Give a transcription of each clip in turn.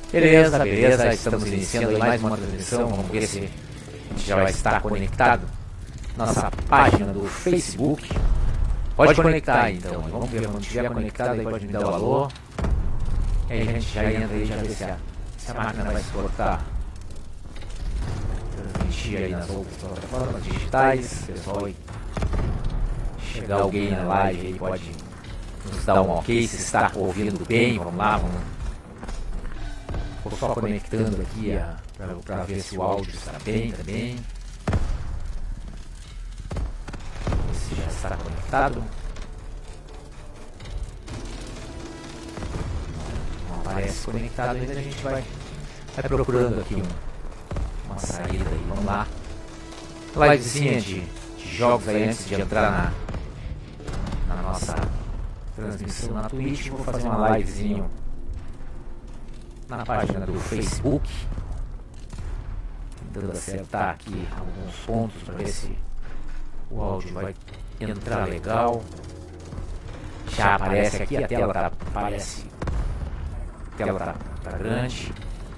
Beleza, beleza, estamos iniciando aí mais uma transmissão. Vamos ver se a gente já vai estar conectado. Nossa página do Facebook. Pode conectar aí, então. Vamos ver, quando estiver conectado aí pode me dar o alô. E aí a gente já entra aí, já vê se a máquina vai suportar transmitir aí nas outras plataformas digitais. Pessoal aí, chegar alguém na live aí pode nos dar um ok se está ouvindo bem. Vamos lá, vamos. Estou só conectando aqui para ver se o áudio está bem também. Se já está conectado. Não aparece conectado ainda, a gente vai procurando aqui uma saída aí. Vamos lá. Livezinha de jogos aí antes de entrar na nossa transmissão na Twitch. Vou fazer uma livezinha na página do Facebook, tentando acertar aqui alguns pontos para ver se o áudio vai entrar legal. Já aparece aqui, a tela tá, aparece, a tela tá grande.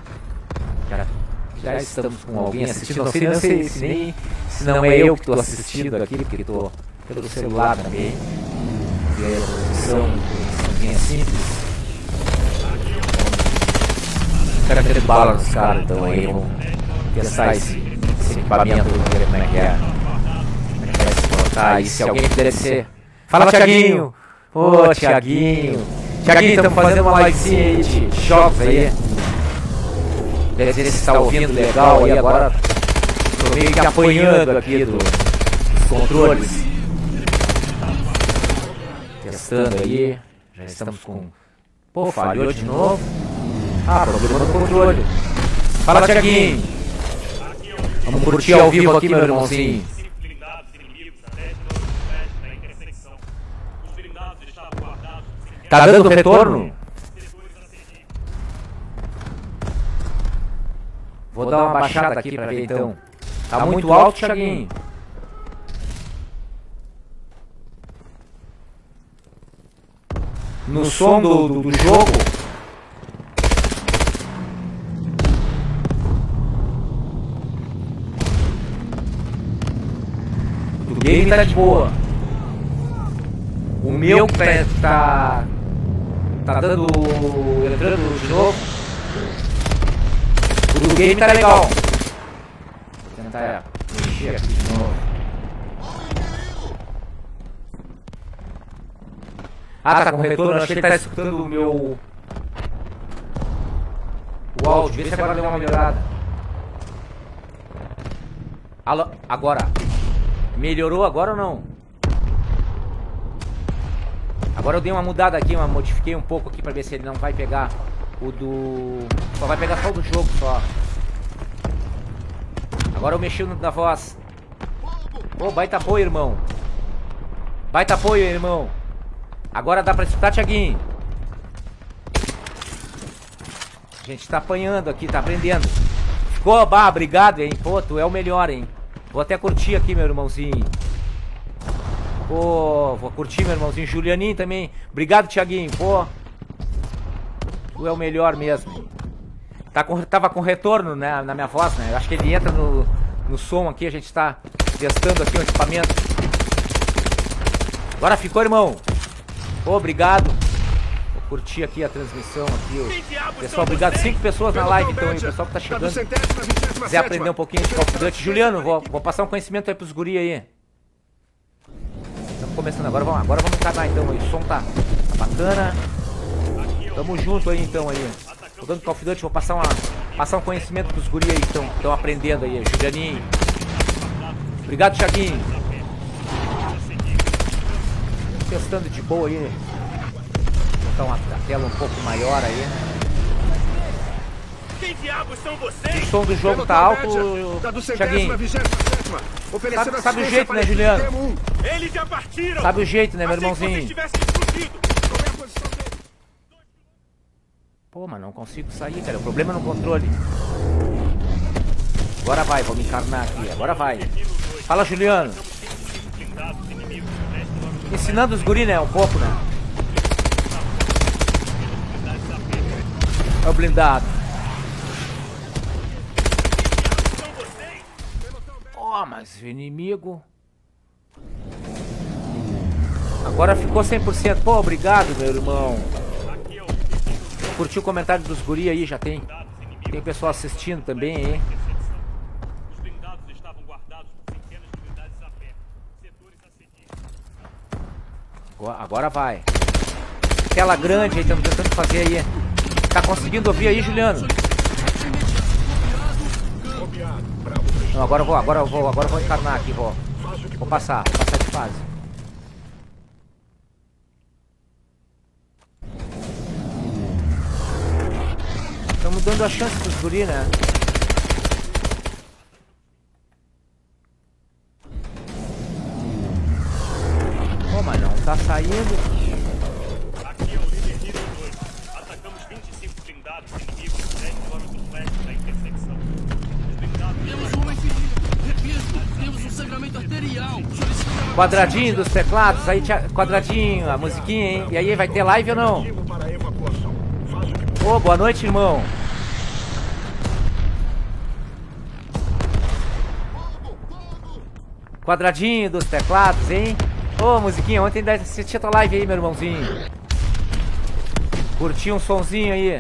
Já estamos com alguém assistindo, não sei se não é eu que estou assistindo aqui, porque estou pelo celular também. Ver a transmissão simples. Quero ter bala nos caras, então aí vamos testar esse equipamento, ver como é que é. Como é que vai se colocar aí, se alguém puder ser. Fala, Thiaguinho! Ô, Thiaguinho! Thiaguinho, estamos fazendo uma livezinha aí de jogos aí. Deve dizer se está ouvindo legal aí agora. Estou meio que apanhando aqui dos controles. Testando aí. Já estamos com... Pô, falhou de novo. Problema no controle. Fala, Thiaguinho. Vamos curtir ao vivo aqui, meu irmãozinho. Tá dando retorno? Vou dar uma baixada aqui pra ver então. Tá muito alto, Thiaguinho. No som do jogo. O game tá de boa. O meu que tá dando... entrando de novo. O do game tá legal. Vou tentar mexer aqui de novo. Tá com retorno. Acho que ele tá escutando o meu... o áudio. Vê se agora deu uma melhorada. Alô, agora. Melhorou agora ou não? Agora eu dei uma mudada aqui, modifiquei um pouco aqui pra ver se ele não vai pegar o do... só vai pegar só o do jogo, só. Agora eu mexi na voz. Ô, baita apoio, irmão. Baita apoio, irmão. Agora dá pra escutar, Thiaguinho. A gente tá apanhando aqui, tá aprendendo. Ficou, obrigado, hein. Pô, tu é o melhor, hein. Vou até curtir aqui, meu irmãozinho. Pô, vou curtir, meu irmãozinho. Julianinho também. Obrigado, Thiaguinho. Pô, tu é o melhor mesmo. Tava com retorno, né, na minha voz, né? Acho que ele entra no som aqui. A gente tá testando aqui o equipamento. Agora ficou, irmão. Pô, obrigado. Vou curtir aqui a transmissão aqui. Pessoal, obrigado. 5 pessoas na live, então, aí. O pessoal que tá chegando. Se quiser aprender um pouquinho de Call of Duty. Juliano, vou passar um conhecimento aí pros guri aí. Estamos começando agora, vamos encarar então aí. O som tá bacana. Tamo junto aí então aí. Tô dando Call of Duty, vou passar um conhecimento pros guri aí que estão aprendendo aí. Julianinho. Obrigado, Thiaguinho. Testando de boa aí. Vou botar uma tela um pouco maior aí. Quem diabos são vocês? O som do jogo tá alto, Thiaguinho. Sabe o jeito, né, Juliano? Eles já partiram. Sabe o jeito, né, meu irmãozinho? Pô, mas não consigo sair, cara. O problema é no controle. Agora vai, vou me encarnar aqui. Agora vai. Fala, Juliano. Ensinando os guri, né? Um pouco, né? É o blindado. Ó, mas o inimigo... Agora ficou 100%. Pô, obrigado, meu irmão. Curtiu o comentário dos guri aí, já tem. Tem pessoal assistindo também, hein? Os blindados estavam guardados por centenas de unidades a pé. Setores a seguir. Agora vai. Tela grande aí, estamos tentando fazer aí. Tá conseguindo ouvir aí, Juliano? Não, agora eu vou encarnar aqui, vou passar de fase. Estamos dando a chance pros guri, né? Pô, mas não tá saindo. Aqui é o líder nível 2. Atacamos 25 blindados inimigos 10 km leste da intersecção. Os blindados... Temos um homem ferido. Repito, temos um sangramento arterial. Quadradinho dos teclados, aí quadradinho, a musiquinha, hein? E aí, vai ter live ou não? Ô, boa noite, irmão. Quadradinho dos teclados, hein? Ô, musiquinha, ontem assisti a tua live aí, meu irmãozinho. Curti um sonzinho aí.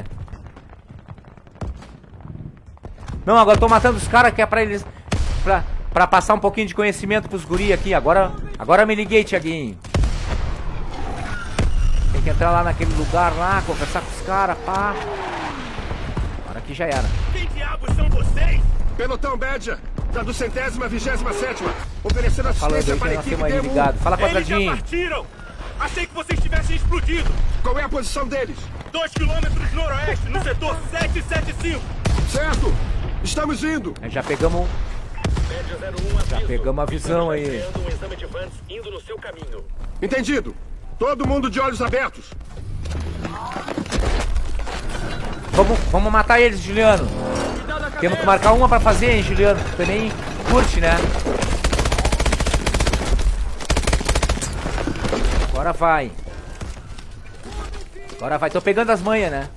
Não, agora eu tô matando os caras que é pra eles... Pra passar um pouquinho de conhecimento pros guri aqui. Agora me liguei, Thiaguinho. Tem que entrar lá naquele lugar lá, conversar com os caras, pá. Agora aqui já era. Quem diabos são vocês? Pelotão Badger, da 227ª, oferecendo Falando assistência aí que para a nós equipe temos aí D1. ligado. Fala, Eles já quadradinho. partiram! Achei que vocês tivessem explodido! Qual é a posição deles? 2 km noroeste, no setor 775! Certo, estamos indo. Aí já pegamos a visão aí. Um exame de Vance indo no seu caminho. Entendido. Todo mundo de olhos abertos. Vamos matar eles, Juliano. Temos que marcar uma pra fazer, hein, Juliano? Tu também curte, né? Agora vai. Tô pegando as manhas, né?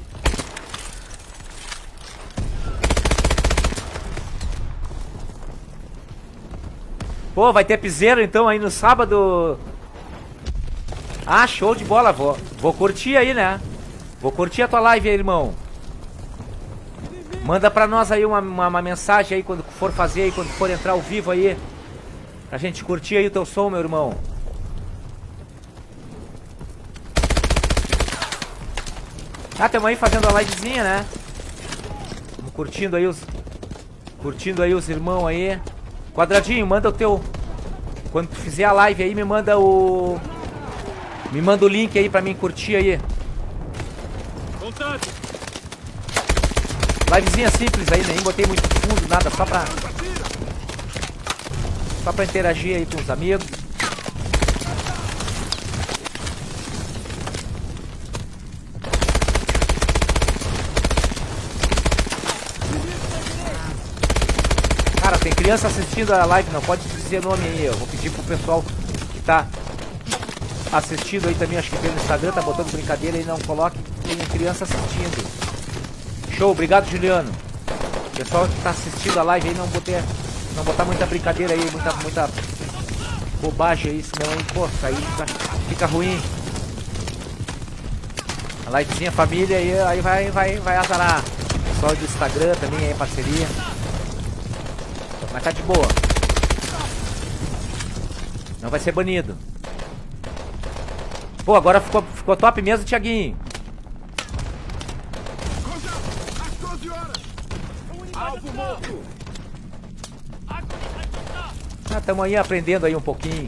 Pô, vai ter piseiro então aí no sábado. Ah, show de bola. Vou curtir aí, né? Vou curtir a tua live aí, irmão. Manda pra nós aí uma mensagem aí quando for fazer aí, quando for entrar ao vivo aí. Pra gente curtir aí o teu som, meu irmão. Ah, tamo aí fazendo a livezinha, né? Tamo curtindo aí os irmãos aí. Quadradinho, manda o teu... Quando tu fizer a live aí, me manda o link aí pra mim curtir aí. Contato! Livezinha simples aí, nem botei muito fundo, nada, só pra interagir aí com os amigos. Cara, tem criança assistindo a live, não pode dizer nome aí. Eu vou pedir pro pessoal que tá assistindo aí também, acho que pelo Instagram, tá botando brincadeira aí, não coloque, tem criança assistindo. Show, obrigado, Juliano. Pessoal que tá assistindo a live aí, não botar muita brincadeira aí, muita bobagem aí, senão aí, pô, isso aí fica ruim. A livezinha família aí vai azarar. Pessoal do Instagram também aí, parceria. Mas tá de boa. Não vai ser banido. Pô, agora ficou top mesmo, Thiaguinho. Às 12 horas. Alvo morto. Ah, tamo aí aprendendo aí um pouquinho.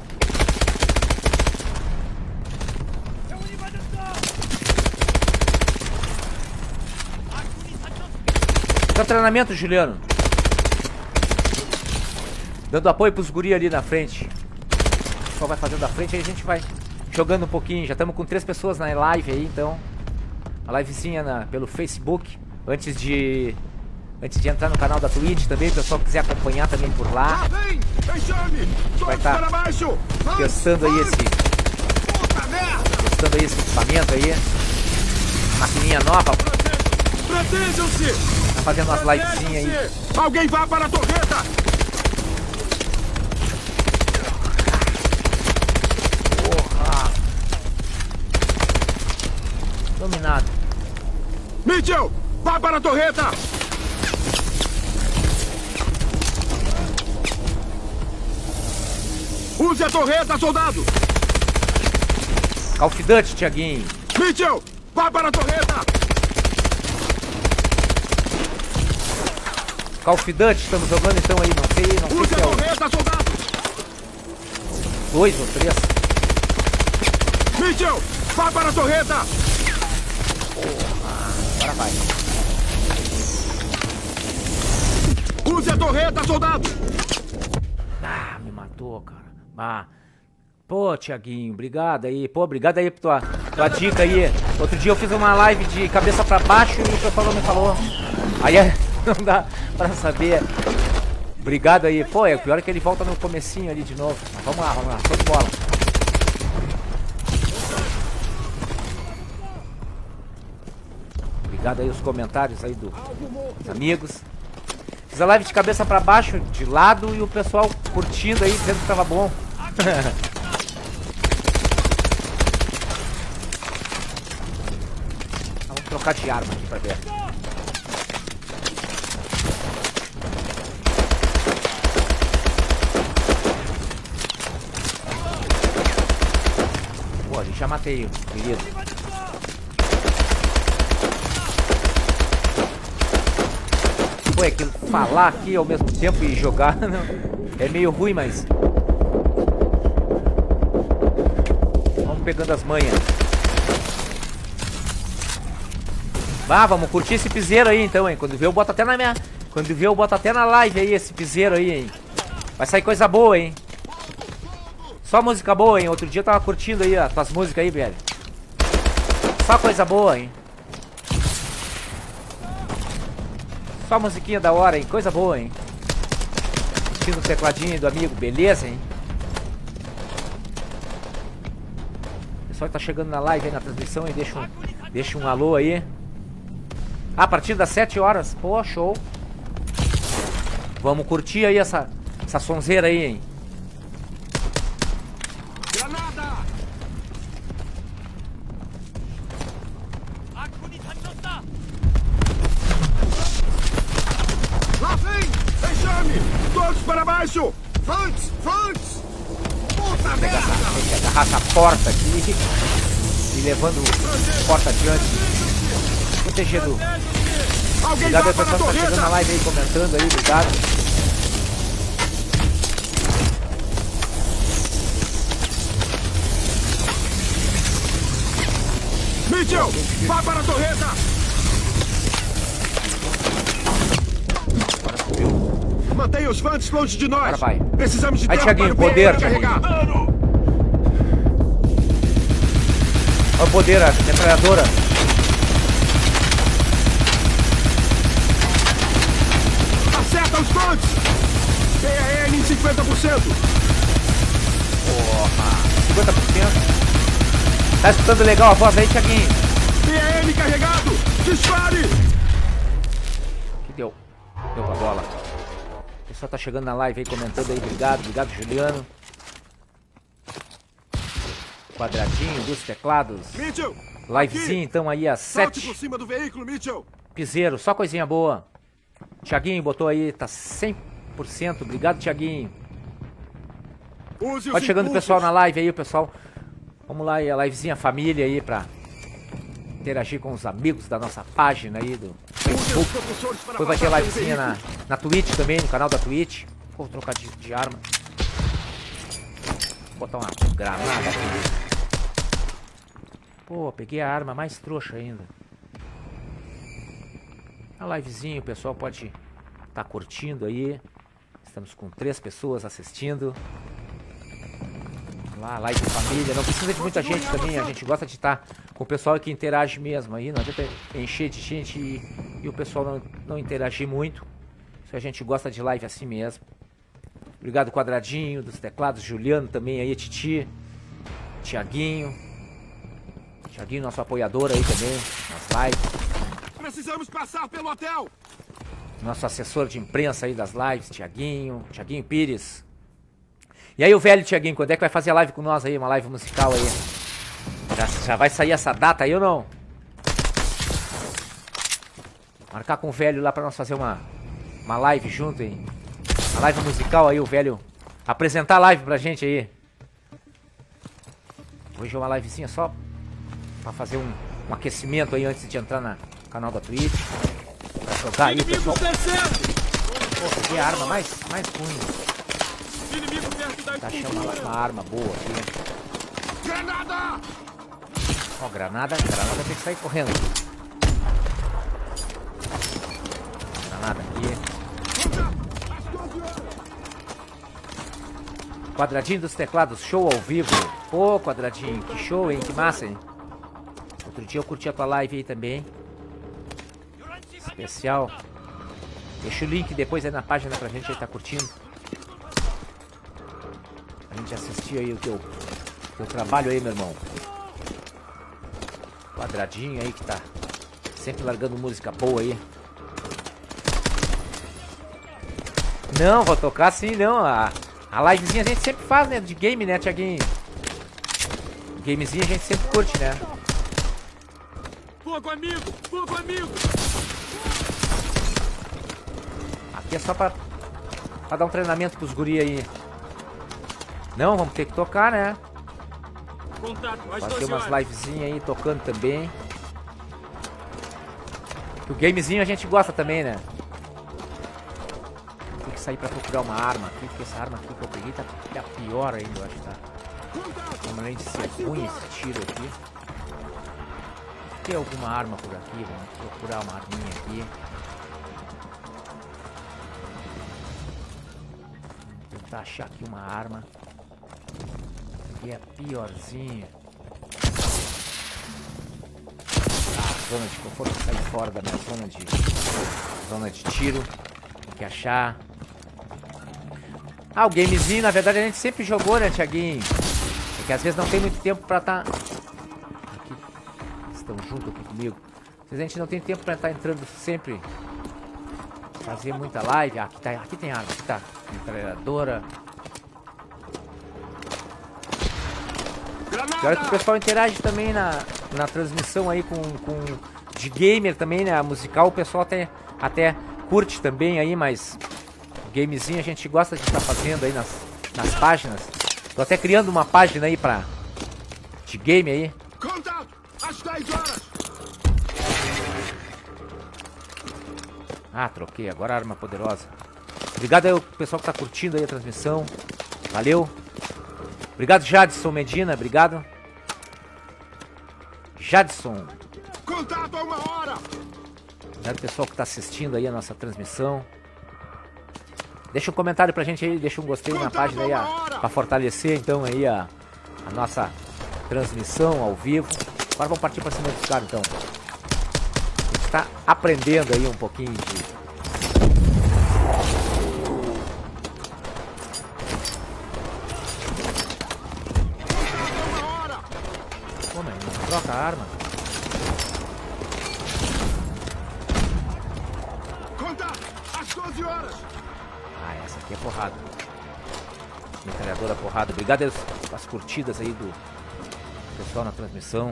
Tá treinamento, Juliano. Dando apoio pros guri ali na frente. O pessoal vai fazendo da frente, aí a gente vai jogando um pouquinho. Já estamos com 3 pessoas na live aí, então. A livezinha pelo Facebook. Antes de entrar no canal da Twitch também, o pessoal quiser acompanhar também por lá. Vem, chame. Vai estar testando aí esse equipamento aí. Maquininha nova. Protejam-se. Tá fazendo umas livezinhas aí. Alguém vá para a torreta. Dominado. Mitchell, vá para a torreta! Use a torreta, soldado! Call of Duty, Thiaguinho. Mitchell, vá para a torreta! Call of Duty, estamos jogando então aí, não sei Use se a é o torreta, soldado! 2 ou 3. Mitchell, vá para a torreta! Agora vai. Use a torreta, soldado! Ah, me matou, cara. Ah. Pô, Thiaguinho, obrigado aí. Pô, obrigado aí por tua dica aí. Outro dia eu fiz uma live de cabeça pra baixo e o pessoal não me falou. Aí não dá pra saber. Obrigado aí. Pô, o pior é que ele volta no comecinho ali de novo. Mas vamos lá. Show de bola. Obrigado aí os comentários aí dos amigos. Fiz a live de cabeça pra baixo, de lado, e o pessoal curtindo aí, dizendo que tava bom. Vamos trocar de arma aqui pra ver. Pô, ali já matei, querido. Pô, é que falar aqui ao mesmo tempo e jogar é meio ruim, mas... Vamos pegando as manhas. Vamos curtir esse piseiro aí então, hein. Quando vê eu boto até na minha... Quando vê eu boto até na live aí esse piseiro aí, hein. Vai sair coisa boa, hein. Só música boa, hein. Outro dia eu tava curtindo aí as tuas músicas aí, velho. Só coisa boa, hein. Só musiquinha da hora, hein? Coisa boa, hein? Curtindo o tecladinho do amigo, beleza, hein? O pessoal que tá chegando na live aí, na transmissão, hein? Deixa um alô aí. A partir das 7 horas. Pô, show. Vamos curtir aí essa sonzeira aí, hein? Granada! Lá vem! Enxame! Todos para baixo! Frantz! Frantz! Puta merda! Tem que agarrar essa porta aqui e levando a porta adiante. Protegendo. Alguém Obrigado vá aí, para a pessoal que tá chegando na torreta! live aí, comentando aí, obrigado. Mitchell! Vá para a torreta! Mantenha os Fantes longe de nós! Agora vai. Precisamos de Aí, tempo Thiaguinho, para o poder, veículo Thiaguinho. carregar! Olha o poder, a metralhadora. Acerta os Fantes! PAN em 50%! Porra, 50%. Tá escutando legal a voz aí, Thiaguinho? PAN carregado! Dispare! Que deu? Deu pra bola. O pessoal tá chegando na live aí, comentando aí, obrigado, Juliano. Quadradinho dos teclados. Mitchell! Livezinho então aí às Salte 7. por cima do veículo, Mitchell! Piseiro, só coisinha boa. Thiaguinho botou aí, tá 100%. Obrigado, Thiaguinho. Use Pode os chegando o impulsos. pessoal na live aí, o pessoal. Vamos lá aí, a livezinha família aí pra interagir com os amigos da nossa página aí do Use os Facebook. propulsores para Depois vai ter passar pelo livezinha veículo. na Twitch também, no canal da Twitch. Vou trocar de arma. Vou botar uma granada aqui. Pô, peguei a arma mais trouxa ainda. A livezinha, o pessoal pode estar curtindo aí. Estamos com 3 pessoas assistindo. Vamos lá, live família. Não precisa de muita gente também. A gente gosta de estar com o pessoal que interage mesmo aí. Não adianta encher de gente e o pessoal não interagir muito. Se a gente gosta de live assim mesmo. Obrigado, Quadradinho, dos teclados. Juliano também aí, Titi. Thiaguinho. Thiaguinho, nosso apoiador aí também, nas lives. Precisamos passar pelo hotel! Nosso assessor de imprensa aí das lives, Thiaguinho Pires. E aí o velho Thiaguinho, quando é que vai fazer a live com nós aí, uma live musical aí? Já vai sair essa data aí ou não? Marcar com o velho lá pra nós fazer uma live junto, hein? Uma live musical aí, o velho apresentar a live pra gente aí. Hoje é uma livezinha só pra fazer um aquecimento aí antes de entrar no canal da Twitch. Pra jogar aí, pessoal. Pô, peguei a arma mais ruim. Tá achando uma arma boa aqui. Granada! Ó, granada tem que sair correndo. Granada aqui. Quadradinho dos teclados, show ao vivo. Pô, Quadradinho, que show, hein? Que massa, hein? Outro dia eu curti a tua live aí também. Especial. Deixa o link depois aí na página pra gente aí tá curtindo. A gente assistir aí o teu trabalho aí, meu irmão. Quadradinho aí que tá sempre largando música boa aí. Não, vou tocar sim, não. A livezinha a gente sempre faz, né? De game, né, Thiaguinho? Gamezinho a gente sempre curte, né? Fogo amigo! Fogo amigo! Aqui é só pra dar um treinamento pros guri aí. Não, vamos ter que tocar, né? Contato, às Fazer 12 umas horas. livezinhas aí, tocando também. O gamezinho a gente gosta também, né? Tem que sair pra procurar uma arma aqui, porque essa arma aqui que eu peguei tá pior ainda, eu acho que tá. Além de ser ruim esse tiro aqui. Tem alguma arma por aqui? Vamos procurar uma arminha aqui. Vou tentar achar aqui uma arma. Que é piorzinha. Zona de conforto, sair fora da minha zona de tiro. Tem que achar. O gamezinho, na verdade, a gente sempre jogou, né, Thiaguinho? É que às vezes não tem muito tempo pra estar... Aqui, estão junto aqui comigo. Às vezes a gente não tem tempo pra estar entrando sempre. Fazer muita live. Aqui tem arma, aqui tá. Metralhadora. Agora que o pessoal interage também na transmissão aí de gamer também, né? A musical o pessoal até curte também aí, mas gamezinho a gente gosta de estar fazendo aí nas páginas. Tô até criando uma página aí de game aí. Contato! Às 10 horas! Troquei. Agora a arma poderosa. Obrigado aí ao pessoal que tá curtindo aí a transmissão. Valeu. Obrigado, Jadson Medina. Obrigado. Jadson. Contato a 1 hora! Obrigado, pessoal que tá assistindo aí a nossa transmissão. Deixa um comentário pra gente aí, deixa um gostei na página aí pra fortalecer então aí a nossa transmissão ao vivo. Agora vamos partir pra cima dos caras então. A gente tá aprendendo aí um pouquinho de... Pô, mas não troca a arma. Contato! Às 12 horas! Essa aqui é porrada. Metralhadora porrada. Obrigado às curtidas aí do pessoal na transmissão.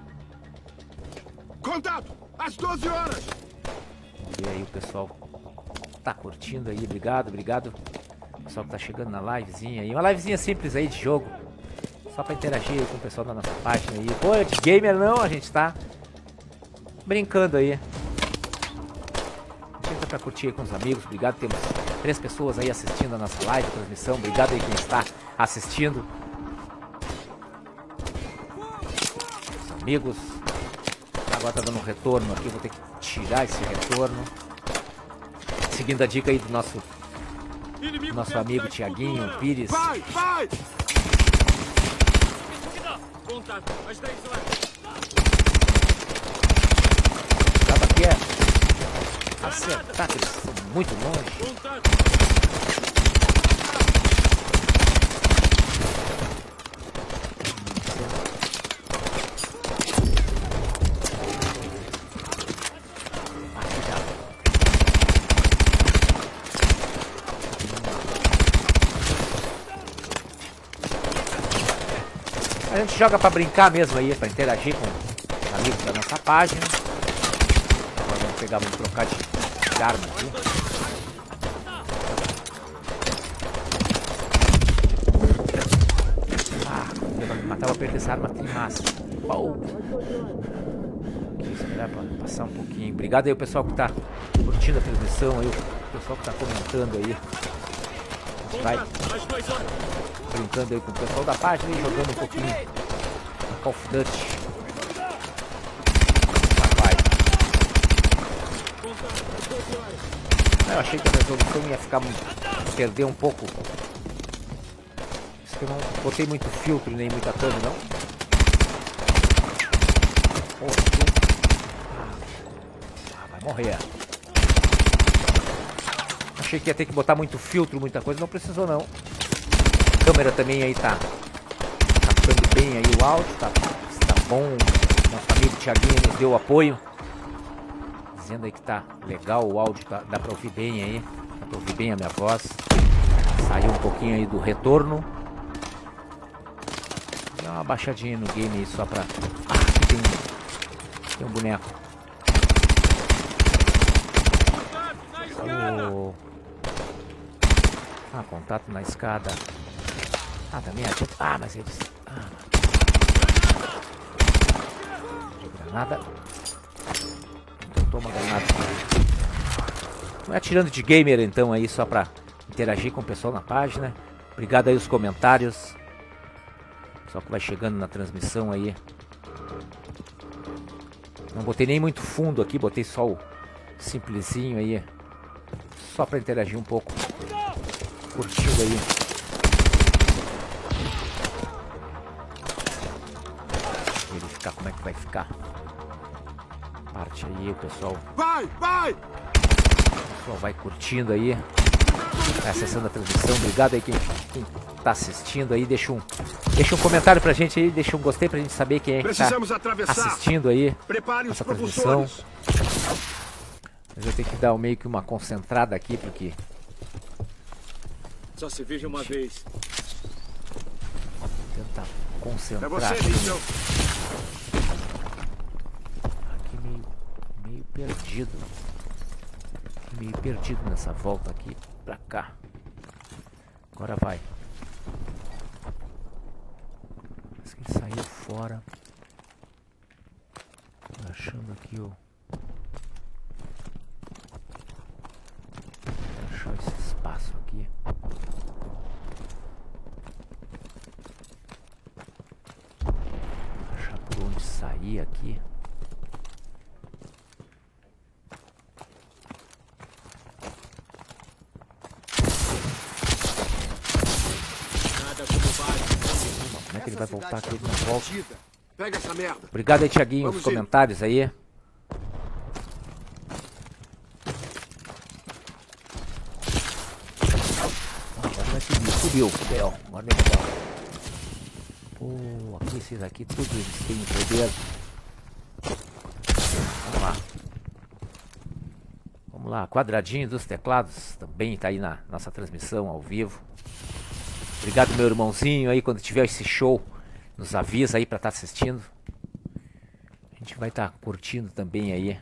Contato! Às 12 horas! E aí o pessoal tá curtindo aí. Obrigado. O pessoal que tá chegando na livezinha aí. Uma livezinha simples aí de jogo. Só pra interagir aí com o pessoal da nossa página aí. Pô, de gamer não, a gente tá brincando aí. Tenta pra curtir aí com os amigos. Obrigado, temos 3 pessoas aí assistindo a nossa live, a transmissão. Obrigado aí quem está assistindo. Os amigos. Agora tá dando um retorno aqui, vou ter que tirar esse retorno. Seguindo a dica aí do nosso amigo Thiaguinho Pires. Vai! Contato, às 10 horas. Acaba aqui acertar, que eles são muito longe. Contato. A gente joga pra brincar mesmo aí, pra interagir com os amigos da nossa página. Agora vamos pegar, vamos trocar de arma aqui. Vai me matar, vou perder essa arma massa. Vou esperar pra passar um pouquinho. Obrigado aí o pessoal que tá curtindo a transmissão aí, o pessoal que tá comentando aí. A gente vai brincando aí com o pessoal da página e jogando um pouquinho Call of Duty. Eu achei que a resolução ia perder um pouco. Isso que eu não botei muito filtro nem muita coisa, não. Vai morrer. Achei que ia ter que botar muito filtro, muita coisa, não precisou não. A câmera também aí tá captando bem aí o áudio, tá bom. Nosso amigo Thiaguinho nos deu apoio, dizendo aí que tá legal o áudio, dá pra ouvir bem aí, dá pra ouvir bem a minha voz. Saiu um pouquinho aí do retorno. Dá uma baixadinha no game aí só pra... tem um boneco. Contato na escada. Também adianta. Mas eles... Granada. Então toma granada. Não é atirando de gamer então aí, só pra interagir com o pessoal na página. Obrigado aí os comentários. Só que vai chegando na transmissão aí. Não botei nem muito fundo aqui, botei só o simplesinho aí. Só pra interagir um pouco. Curtindo aí. Verificar como é que vai ficar. Parte aí, o pessoal. Vai! O pessoal vai curtindo aí. Vai acessando a transmissão. Obrigado aí quem tá assistindo aí. Deixa um comentário pra gente aí. Deixa um gostei pra gente saber quem é que tá assistindo aí. Prepare essa transmissão. Mas eu tenho que dar meio que uma concentrada aqui, porque... Só se veja uma vez. Tentar concentrar. É você, Lisa. Aqui meio perdido. Meio perdido nessa volta aqui pra cá. Agora vai. Parece que ele saiu fora. Tô achando aqui o... Achar esse espaço aqui. Achar por onde sair aqui. Como é que ele vai voltar aqui? Ele não volta. Pega essa merda. Obrigado aí, Thiaguinho, nos comentários aí. Subiu, agora legal. Pô, aqui esses aqui, tudo eles têm poder. Vamos lá. Vamos lá, quadradinho dos teclados também tá aí na nossa transmissão ao vivo. Obrigado, meu irmãozinho aí, quando tiver esse show, nos avisa aí pra estar assistindo. A gente vai estar curtindo também aí.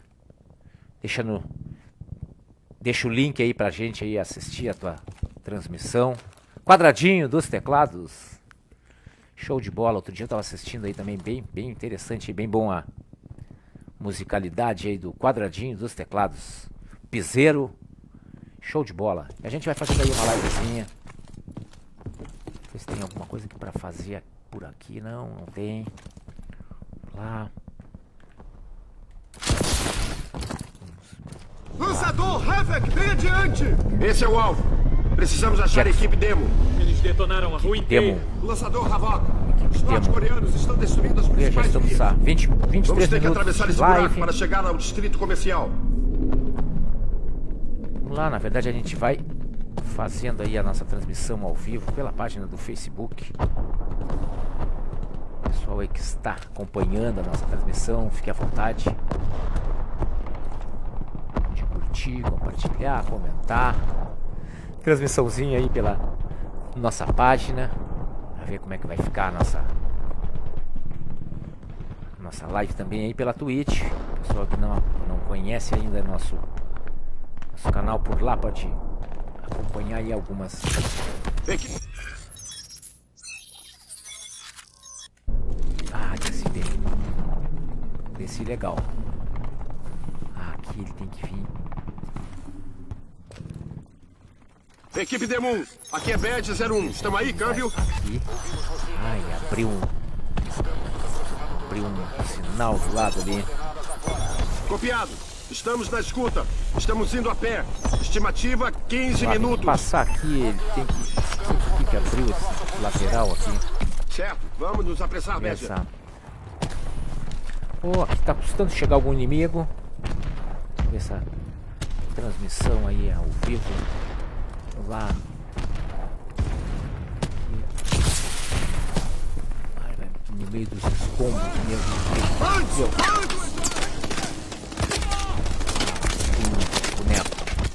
Deixa o link aí pra gente aí assistir a tua transmissão. Quadradinho dos teclados. Show de bola. Outro dia eu tava assistindo aí também, bem interessante, bem bom a musicalidade aí do quadradinho dos teclados. Piseiro. Show de bola. E a gente vai fazendo aí uma livezinha. Ver se tem alguma coisa aqui pra fazer por aqui. Não tem. Lá. Lançador Havoc, bem adiante! Esse é o alvo. Precisamos achar a equipe Demo. Eles detonaram a rua inteira. Lançador Havoc. Os norte-coreanos estão destruindo as principais vias. 23 Vamos ter que minutos atravessar esse live. buraco para chegar ao distrito comercial. Vamos lá, na verdade a gente vai fazendo aí a nossa transmissão ao vivo pela página do Facebook. Pessoal aí que está acompanhando a nossa transmissão, fique à vontade de curtir, compartilhar, comentar. Transmissãozinha aí pela nossa página. Pra ver como é que vai ficar a nossa live também aí pela Twitch. Pessoal que não conhece ainda nosso canal por lá, pode acompanhar aí algumas. Ah, desci bem. Desci legal. Ah, aqui ele tem que vir. Equipe Demon, aqui é Bad 01. Estamos aí, câmbio? Aqui. Ai, abriu um sinal do lado ali. Copiado. Estamos na escuta. Estamos indo a pé. Estimativa 15 minutos. Passar aqui, ele tem que abrir esse lateral aqui. Certo, vamos nos apressar, Bad. Oh, aqui tá custando chegar algum inimigo. Vamos ver essa transmissão aí ao vivo. Vamos lá. Ai, vai no meio dos escombros mesmo. Boneco.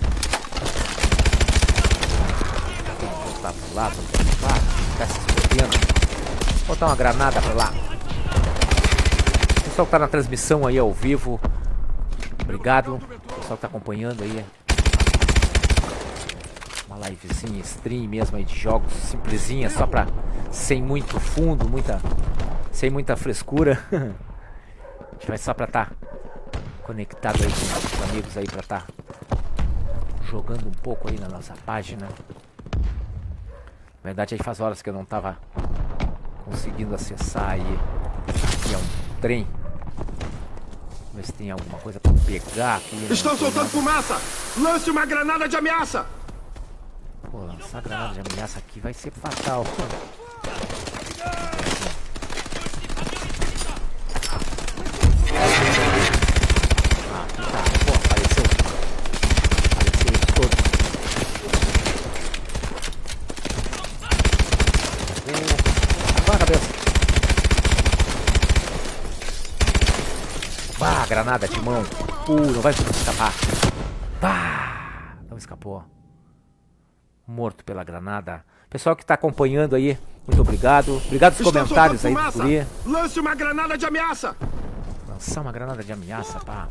Vamos voltar pro lado, tá se escondendo. Vou botar uma granada pra lá. O pessoal que tá na transmissão aí ao vivo, obrigado. O pessoal que tá acompanhando aí. Uma livezinha, stream mesmo aí de jogos simplesinha, só pra... sem muito fundo, sem muita frescura. A gente vai só pra estar conectado aí com os amigos aí, pra estar jogando um pouco aí na nossa página. Na verdade aí faz horas que eu não tava conseguindo acessar aí. Aqui é um trem. Vamos ver se tem alguma coisa pra pegar aqui. Estão soltando fumaça! Lance uma granada de ameaça! Pô, lançar granada de ameaça aqui vai ser fatal. Ah, tá. Pô, apareceu. Apareceu eles todos. Agora a cabeça. Bah, granada de mão. Não vai escapar. Bah, não escapou. Morto pela granada. Pessoal que está acompanhando aí, muito obrigado. Obrigado pelos comentários aí do guri. Lance uma granada de ameaça. Lançar uma granada de ameaça, pá.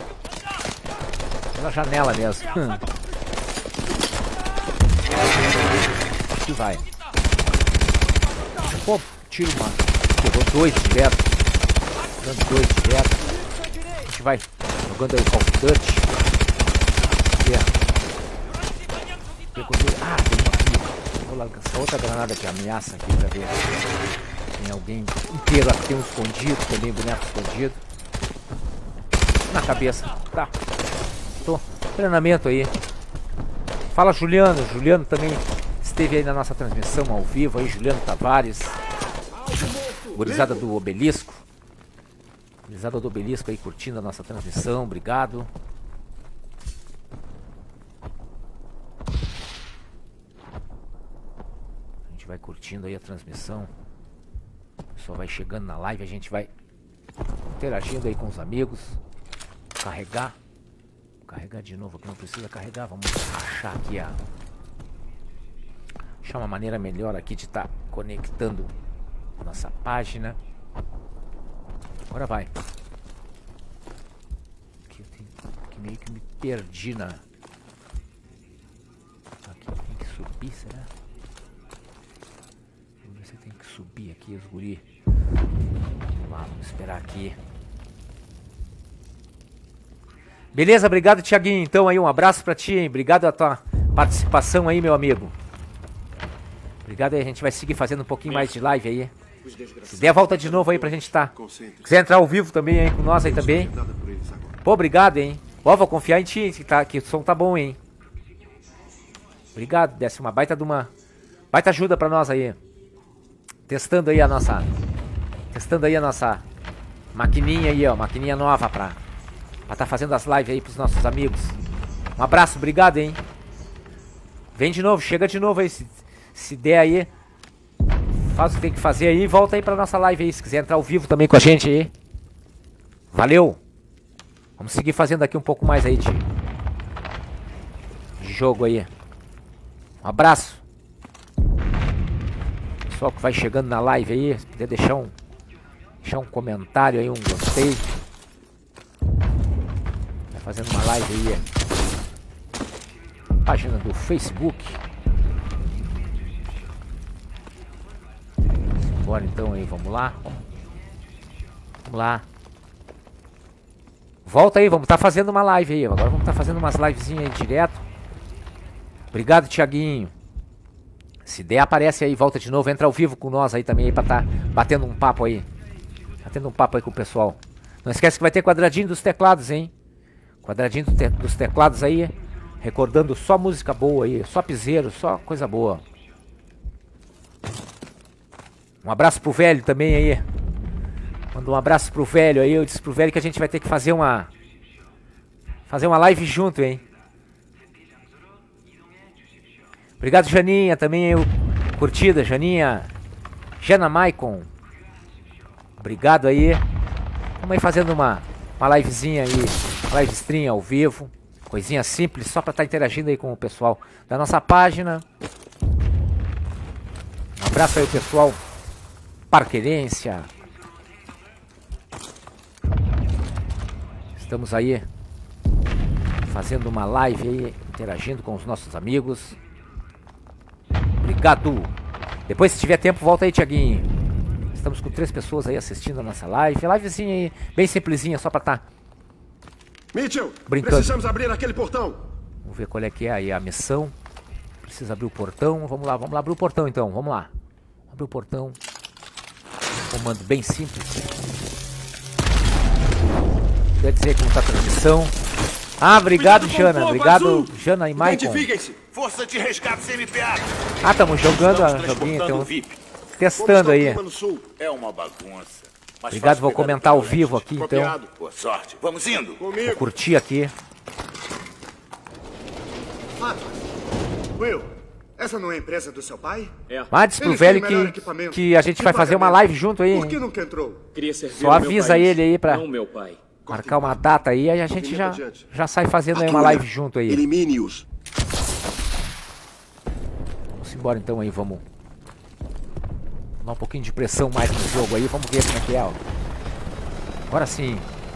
Pela janela mesmo. Aqui vai. Pô, tiro uma. Pegou dois direto. Dando dois direto. A gente vai jogando aí Call of Duty. Pegou dois. Ah, tem uma aqui. Vou lançar outra granada de ameaça aqui pra ver. Tem alguém inteiro aqui, tem um escondido também, boneco escondido. Na cabeça. Tá. Tô. Treinamento aí. Fala Juliano. Juliano também esteve aí na nossa transmissão ao vivo aí. Juliano Tavares. Gurizada do Obelisco. Gurizada do Obelisco aí curtindo a nossa transmissão. Obrigado. A gente vai curtindo aí a transmissão. O pessoal vai chegando na live. A gente vai interagindo aí com os amigos. Carregar. Carregar de novo aqui, não precisa carregar. Vamos achar aqui achar uma maneira melhor aqui de estar conectando a nossa página. Agora vai. Aqui eu tenho que meio que me perdi na... Aqui tem que subir, será? Vamos ver se tem que subir aqui os guri. Vamos lá, vamos esperar aqui. Beleza, obrigado Thiaguinho, então aí um abraço pra ti, hein? Obrigado a tua participação aí, meu amigo. Obrigado aí, a gente vai seguir fazendo um pouquinho mais de live aí. Se der a volta de novo aí pra gente tá. Quiser entrar ao vivo também aí com nós aí também. Pô, obrigado, hein? Ó, vou confiar em ti, que o som tá bom, hein? Obrigado, desse uma baita de uma... Baita ajuda pra nós aí. Testando aí a nossa maquininha aí, ó, maquininha nova pra tá fazendo as lives aí pros nossos amigos. Um abraço, obrigado, hein? Vem de novo, chega de novo aí, se der aí. Faz o que tem que fazer aí e volta aí pra nossa live aí, se quiser entrar ao vivo também com a gente aí. Valeu! Vamos seguir fazendo aqui um pouco mais aí de jogo aí. Um abraço! Pessoal que vai chegando na live aí, se puder deixar um comentário aí, um gostei. fazendo uma live aí. Página do Facebook. Bora então aí, vamos lá. Vamos lá. Volta aí, vamos estar fazendo uma live aí. Agora vamos estar fazendo umas livezinhas aí direto. Obrigado, Thiaguinho. Se der, aparece aí, volta de novo, entra ao vivo com nós aí também aí pra estar batendo um papo aí. Batendo um papo aí com o pessoal. Não esquece que vai ter quadradinho dos teclados, hein? Quadradinho dos teclados aí, recordando só música boa aí, só piseiro, só coisa boa. Um abraço pro velho também aí. Manda um abraço pro velho aí, eu disse pro velho que a gente vai ter que fazer uma live junto, hein? Obrigado, Janinha, também aí, curtida, Janinha. Jana Maicon. Obrigado aí. Vamos aí fazendo uma livezinha aí, live stream ao vivo. Coisinha simples, só pra estar interagindo aí com o pessoal da nossa página. Um abraço aí, pessoal parquerência. Estamos aí fazendo uma live aí, interagindo com os nossos amigos. Obrigado. Depois, se tiver tempo, volta aí, Thiaguinho. Estamos com 3 pessoas aí assistindo a nossa live. Livezinha aí, bem simplesinha, só pra estar Mitchell, brincando. Precisamos abrir aquele portão. Vamos ver qual é que é aí a missão. Precisa abrir o portão. Vamos lá abrir o portão então. Vamos lá. Abrir o portão. Comando bem simples. Quer dizer que não tá transmissão. Ah, obrigado, Jana. Obrigado, Jana e Maicon. Identifiquem-se. Força de resgate CMPA. Ah, estamos jogando a joguinha, então. Testando aí. É uma bagunça. Mas Obrigado, faz vou pegar comentar ao internet. vivo aqui, então. Copiado. Boa sorte. Vamos indo. Vou Comigo. curtir aqui. Will, essa não é a empresa do seu pai? Mas pro Eles velho têm melhor equipamento. que a gente vai fazer uma live junto aí, Por que hein? nunca entrou? Queria servir Só o meu avisa país, ele aí pra não meu pai. marcar uma data aí, aí a gente já sai fazendo aí uma live junto aí. Elimine-os. Vamos embora então aí, vamos dar um pouquinho de pressão mais no jogo aí, vamos ver como é que é, ó. Agora sim.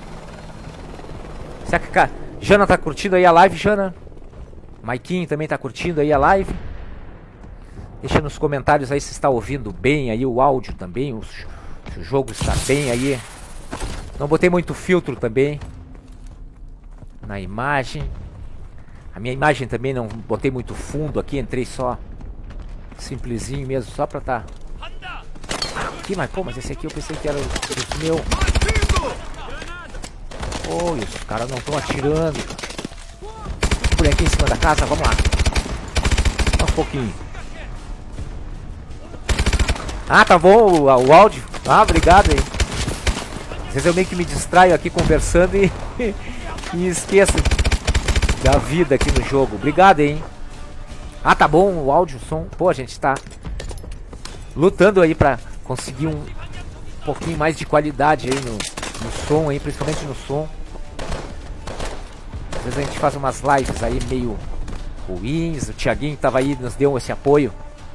Será que a Jana tá curtindo aí a live, Jana? Maiquinho também tá curtindo aí a live. Deixa nos comentários aí se está ouvindo bem aí o áudio também, se o jogo está bem aí. Não botei muito filtro também na imagem. A minha imagem também não botei muito fundo aqui, entrei só simplesinho mesmo, só pra tá aqui, mas pô, mas esse aqui eu pensei que era os meus. Oh, os caras não estão atirando. Por aqui em cima da casa, vamos lá. Só um pouquinho. Ah, tá bom o áudio. Ah, obrigado aí. Às vezes eu meio que me distraio aqui conversando e esqueço da vida aqui no jogo. Obrigado, hein. Ah, tá bom o áudio, o som. Pô, a gente tá lutando aí pra conseguir um pouquinho mais de qualidade aí no som aí, principalmente no som. Às vezes a gente faz umas lives aí meio ruins. O Thiaguinho tava aí, nos deu esse apoio.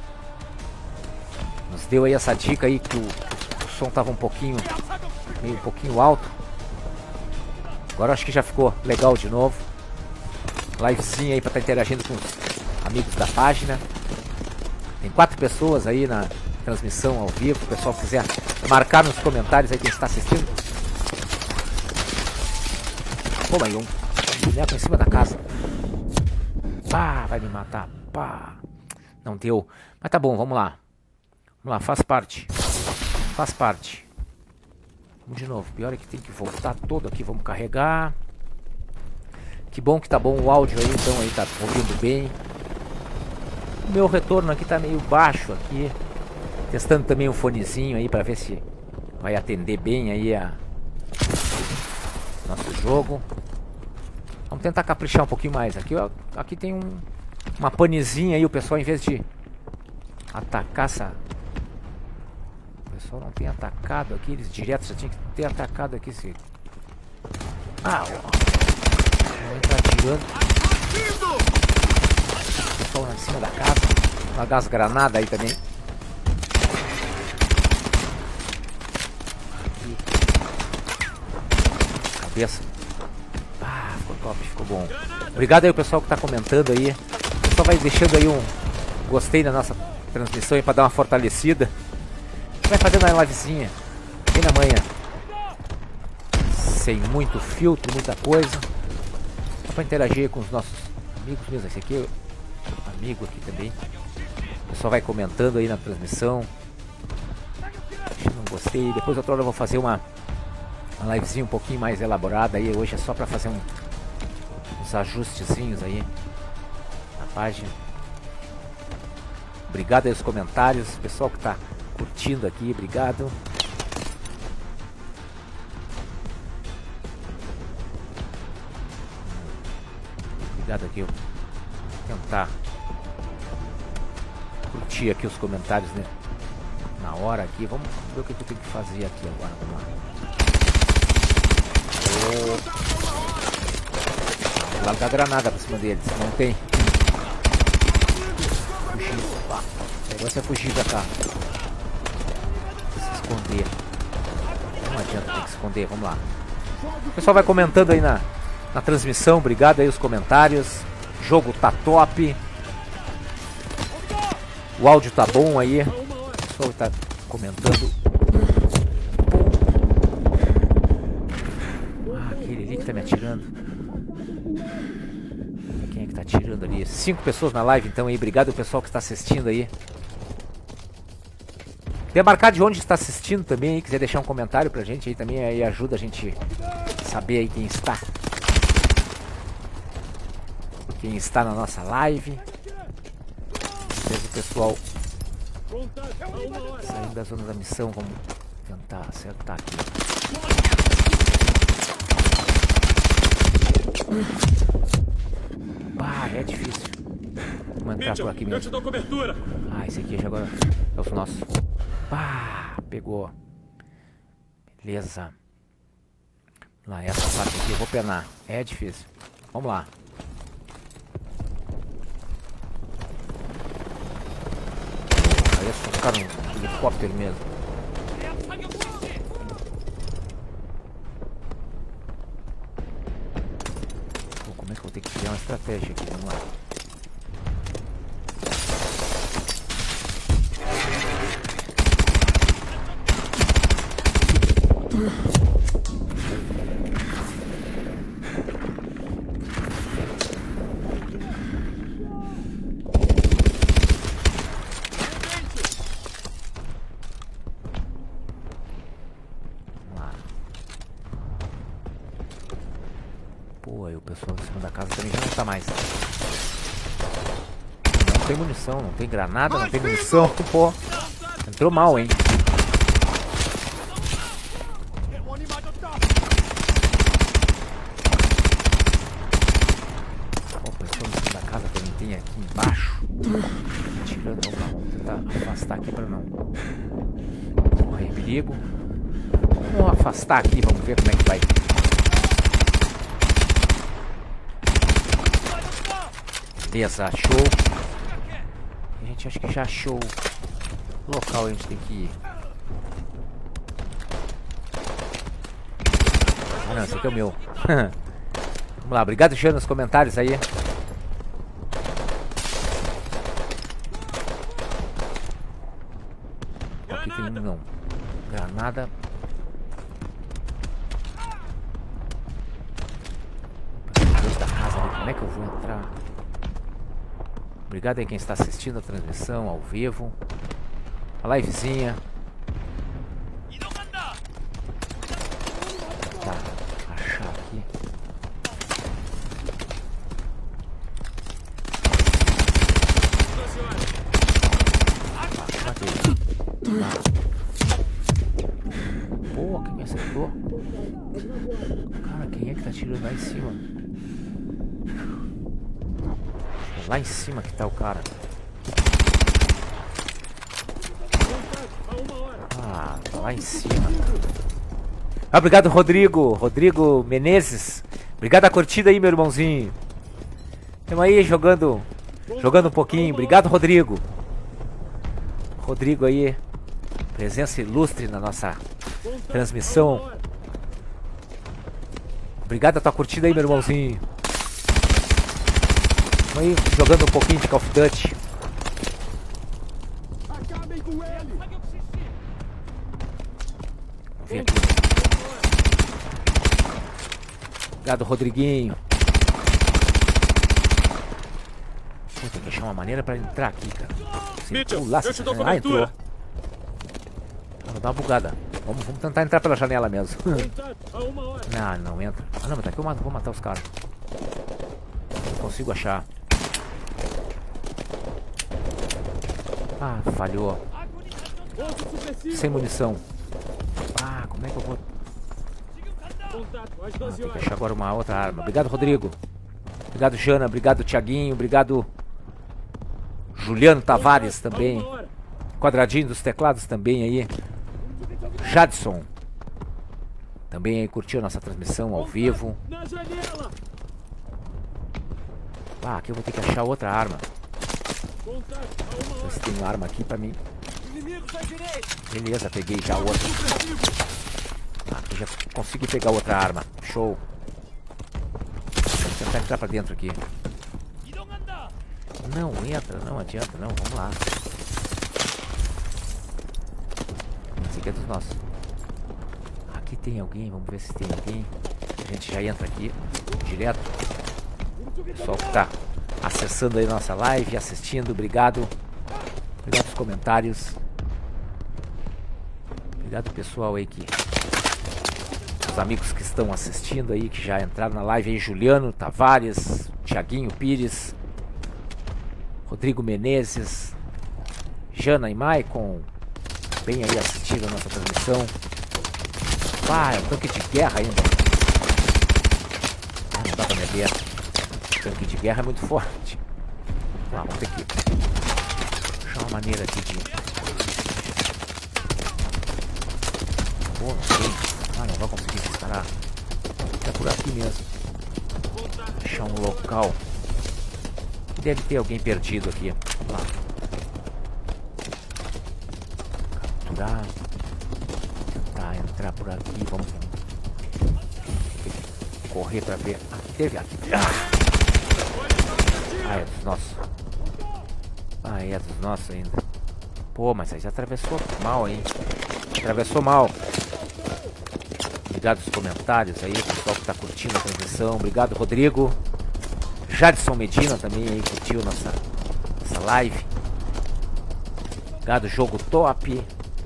Nos deu aí essa dica aí que o som tava um pouquinho alto. Agora acho que já ficou legal de novo. Livezinha aí pra estar interagindo com os amigos da página. Tem 4 pessoas aí na transmissão ao vivo. Se o pessoal quiser marcar nos comentários aí quem está assistindo. Pô, mas um boneco em cima da casa. Pá, vai me matar. Pá. Não deu. Mas tá bom, vamos lá. Vamos lá, faz parte. Faz parte. Vamos de novo. Pior é que tem que voltar todo aqui. Vamos carregar. Que bom que tá bom o áudio aí, então aí tá ouvindo bem. O meu retorno aqui tá meio baixo aqui. Testando também um fonezinho aí pra ver se vai atender bem aí a nosso jogo. Vamos tentar caprichar um pouquinho mais. Aqui, ó, aqui tem uma panezinha aí, o pessoal em vez de atacar essa... O pessoal não tem atacado aqui, eles direto já tinham que ter atacado aqui esse... Ah, ó. Vou entrar atirando. O pessoal lá em cima da casa. Uma gás granada aí também. Aqui. Cabeça. Ah, ficou Top, ficou bom. Obrigado aí o pessoal que tá comentando aí. O pessoal vai deixando aí um gostei na nossa transmissão aí pra dar uma fortalecida. Vai fazendo uma livezinha bem na manhã. Sem muito filtro, muita coisa. Só pra interagir com os nossos amigos mesmo. Esse aqui é amigo aqui também. O pessoal vai comentando aí na transmissão. Não gostei. Depois outra hora eu vou fazer uma livezinha um pouquinho mais elaborada aí. Hoje é só pra fazer uns ajustezinhos aí na página. Obrigado aí os comentários, pessoal que tá curtindo aqui, obrigado. Obrigado aqui, eu vou tentar curtir aqui os comentários, né? Na hora aqui, vamos ver o que eu tenho que fazer aqui agora, vamos lá. Vou largar a granada pra cima deles, não tem. Fugir, pá. O negócio é fugir pra cá. Se esconder. Não adianta, tem que esconder, vamos lá. O pessoal vai comentando aí na transmissão, obrigado aí os comentários. O jogo tá top. O áudio tá bom aí. O pessoal tá comentando. Ah, aquele ali que tá me atirando. Quem é que tá atirando ali? 5 pessoas na live então aí. Obrigado ao pessoal que está assistindo aí. Quer marcar de onde está assistindo também aí. Quiser deixar um comentário pra gente aí também. Aí ajuda a gente a saber aí quem está. Quem está na nossa live. O pessoal saindo da zona da missão. Vamos tentar acertar aqui. Ah, é difícil. Vamos entrar por aqui mesmo. Eu te dou cobertura. Ah, esse aqui já agora é os nossos. Ah, pegou. Beleza. Lá, essa parte aqui eu vou penar. É difícil. Vamos lá. Aí é só ficar no helicóptero mesmo. Pô, como é que eu vou ter que criar uma estratégia aqui? Vamos lá. Pô, aí o pessoal em cima da casa também já não tá mais. Não tem munição, não tem granada, não tem munição. Pô, entrou mal, hein? Ó, o pessoal em cima da casa também tem aqui embaixo. Tirando, vamos tentar afastar aqui pra não correr perigo. Vamos afastar aqui, vamos ver como é que vai. Beleza, achou. A gente acha que já achou o local onde a gente tem que ir. Ah não, esse aqui é o meu. Vamos lá, obrigado Jean nos comentários aí. Aqui tem um não. Granada. Deus da casa ali, como é que eu vou entrar? Obrigado aí quem está assistindo a transmissão ao vivo. A livezinha. Tá, achar aqui. Pô, quem me acertou? Cara, quem é que tá atirando lá em cima? Lá em cima que tá o cara. Ah, tá lá em cima. Ah, obrigado, Rodrigo. Rodrigo Menezes. Obrigado a curtida aí, meu irmãozinho. Estamos aí jogando um pouquinho. Obrigado, Rodrigo. Rodrigo aí. Presença ilustre na nossa transmissão. Obrigado a tua curtida aí, meu irmãozinho. Vamos aí jogando um pouquinho de Call of Duty. Acabem com ele! Vamos ver aqui. Obrigado, Rodriguinho. Pô, tem que achar uma maneira pra entrar aqui, cara. Sem Mitchell, pular, eu te dou ah, entrou. cobertura. Vou dar uma bugada. Vamos tentar entrar pela janela mesmo. Contato a 1 hora. Não entra. Ah, não, mas daqui eu vou matar os caras. Não consigo achar. Ah, falhou. Outro supressivo. Sem munição. Ah, como é que eu vou... Contato às Ah, 12 tem que horas. achar agora uma outra arma. Obrigado, Rodrigo. Obrigado, Jana. Obrigado, Thiaguinho. Obrigado, Juliano Tavares A 1 também. hora. Quadradinho dos teclados também aí. Jadson. Também aí curtiu a nossa transmissão ao vivo. Na janela. Ah, aqui eu vou ter que achar outra arma. Contato a 1 Ver hora. se tem uma arma aqui pra mim. Inimigo à direita. Beleza, peguei já outra. Ah, aqui já consegui pegar outra arma. Show. Vou tentar entrar pra dentro aqui. Não entra, não adianta, não. Vamos lá. Esse aqui é dos nossos. Aqui tem alguém, vamos ver se tem alguém. A gente já entra aqui direto. Pessoal que tá acessando aí nossa live, assistindo, obrigado. Obrigado pelos comentários. Obrigado pessoal aí que... Os amigos que estão assistindo aí, que já entraram na live aí, Juliano Tavares, Thiaguinho Pires, Rodrigo Menezes, Jana e Maicon, bem aí assistindo a nossa transmissão. Ah, é um tanque de guerra ainda. Ah, não dá pra me ver. O tanque de guerra é muito forte. Ah, vamos ter que achar uma maneira aqui de... Pô, não sei. Ah, não vai conseguir disparar. É por aqui mesmo. Achar um local. Deve ter alguém perdido aqui. Vamos lá. Capturar. Tentar entrar por aqui. Vamos correr pra ver. Aqui teve. Aqui. Ah, é dos nossos. Ah, é dos nossos ainda. Pô, mas aí já atravessou mal, hein? Atravessou mal. Obrigado nos comentários aí, o pessoal que tá curtindo a transmissão. Obrigado, Rodrigo. Jadson Medina também aí curtiu nossa live. Obrigado, jogo top.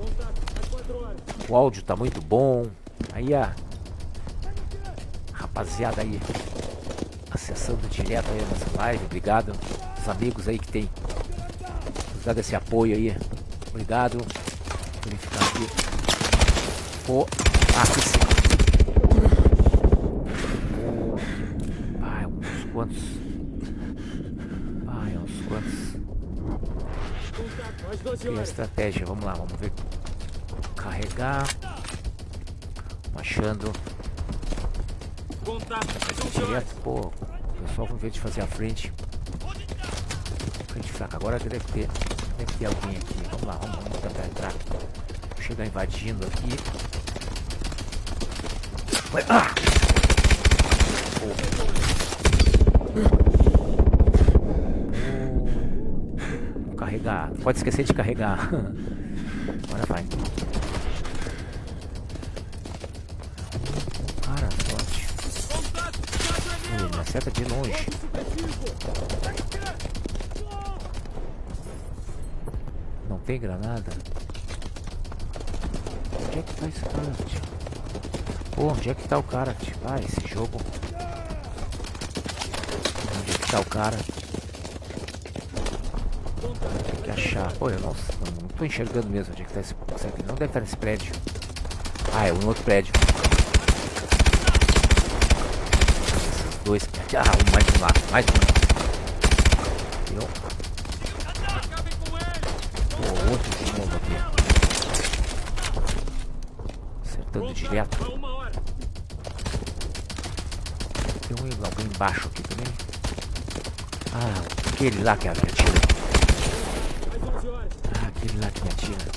O áudio tá muito bom. Aí a rapaziada aí acessando direto aí a nossa live. Obrigado. Os amigos aí que tem dado esse apoio aí. Obrigado. Vou verificar aqui. Pô, aqui sim. Ah, uns quantos. Ah, uns quantos. Tem a estratégia, vamos lá, vamos ver. Carregar. Achando. Direto, pô. O pessoal vai ver de fazer a frente. Frente fraca. Agora deve ter alguém aqui. Vamos lá, vamos tentar entrar. Vou chegar invadindo aqui. Ah! Vou carregar. Não pode esquecer de carregar. Agora vai. Cara, sorte. Me acerta de longe. Não tem granada? Onde é que tá esse cara, tio? Pô, onde é que tá o cara, tio? Ah, esse jogo. Onde é que tá o cara? Tem que achar. Pô, eu não tô enxergando mesmo onde é que tá esse... Não deve estar nesse prédio. Ah, é um outro prédio. Esses dois. Ah, mais um lá. Mais um. Eu... Pô, outro de novo aqui. Acertando direto. Tem alguém embaixo aqui também. Ah, aquele lá que atira. Ah, aquele lá que me atira.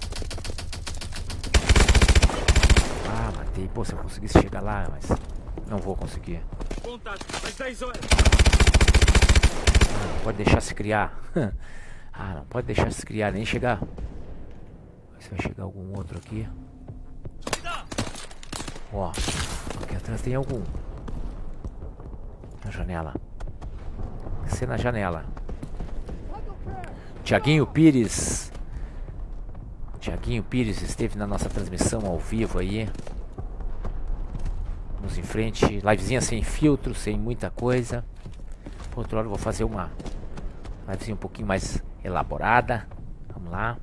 Ah, matei. Pô, se eu conseguisse chegar lá, mas não vou conseguir. Contato às 10 horas. pode deixar se criar. Ah, não pode deixar se criar, nem chegar. Se vai chegar algum outro aqui. Ó, aqui atrás tem algum. Na janela. Tem que ser na janela. Tiaguinho Pires. Tiaguinho Pires esteve na nossa transmissão ao vivo aí. Vamos em frente. Livezinha sem filtro, sem muita coisa. Por outro lado, eu vou fazer uma livezinha um pouquinho mais elaborada. Vamos lá.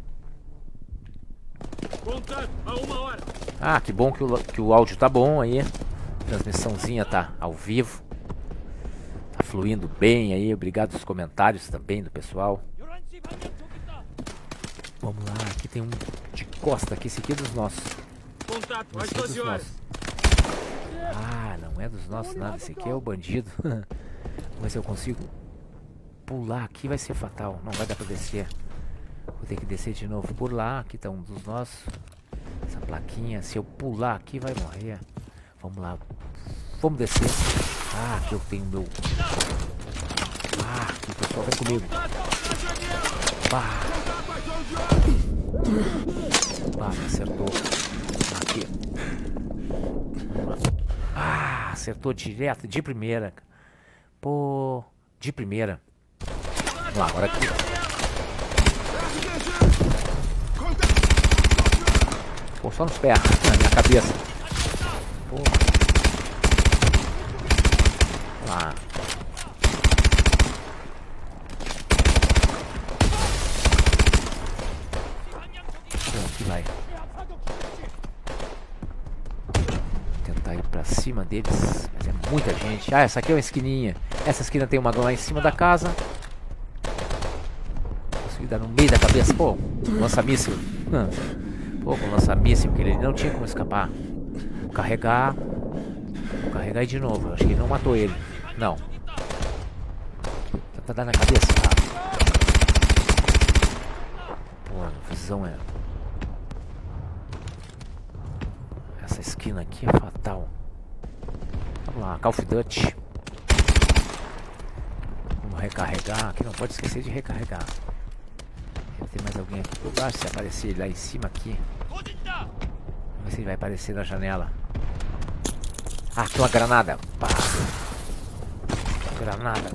Contato a 1 hora. Ah, que bom que o áudio tá bom aí. Transmissãozinha tá ao vivo. Tá fluindo bem aí. Obrigado pelos comentários também do pessoal. Vamos lá, aqui tem um de costa aqui. Esse aqui é dos nossos. Contato às Esse aqui é 12 dos horas. nossos. Ah, não é dos nossos nada. Esse aqui é o bandido. Vamos ver se eu consigo pular aqui. Vai ser fatal. Não vai dar pra descer. Vou ter que descer de novo por lá. Aqui tá um dos nossos. Essa plaquinha. Se eu pular aqui vai morrer. Vamos lá. Vamos descer. Ah, aqui eu tenho meu... Ah, aqui o pessoal vem comigo. Bah. Ah, me acertou. Aqui. Ah, acertou direto, de primeira. Pô, de primeira. Vamos lá, agora aqui. Pô, só nos pés, na minha cabeça. Pô. Vamos lá. Pô, aqui vai. Tentar ir pra cima deles, mas é muita gente. Ah, essa aqui é uma esquininha. Essa esquina tem uma lá em cima da casa. Consegui dar no meio da cabeça. Pô, lança-míssil. Pô, com lança-míssil, que ele não tinha como escapar. Vou carregar. Vou carregar de novo. Acho que ele não matou ele. Não. Tenta dar na cabeça. Pô, a visão é... Essa esquina aqui é fatal. Vamos lá, Call of Duty. Vamos recarregar. Aqui não pode esquecer de recarregar. Deve ter mais alguém aqui por baixo. Se aparecer lá em cima aqui. Vamos ver se ele vai aparecer na janela. Ah, tem uma granada. Granada.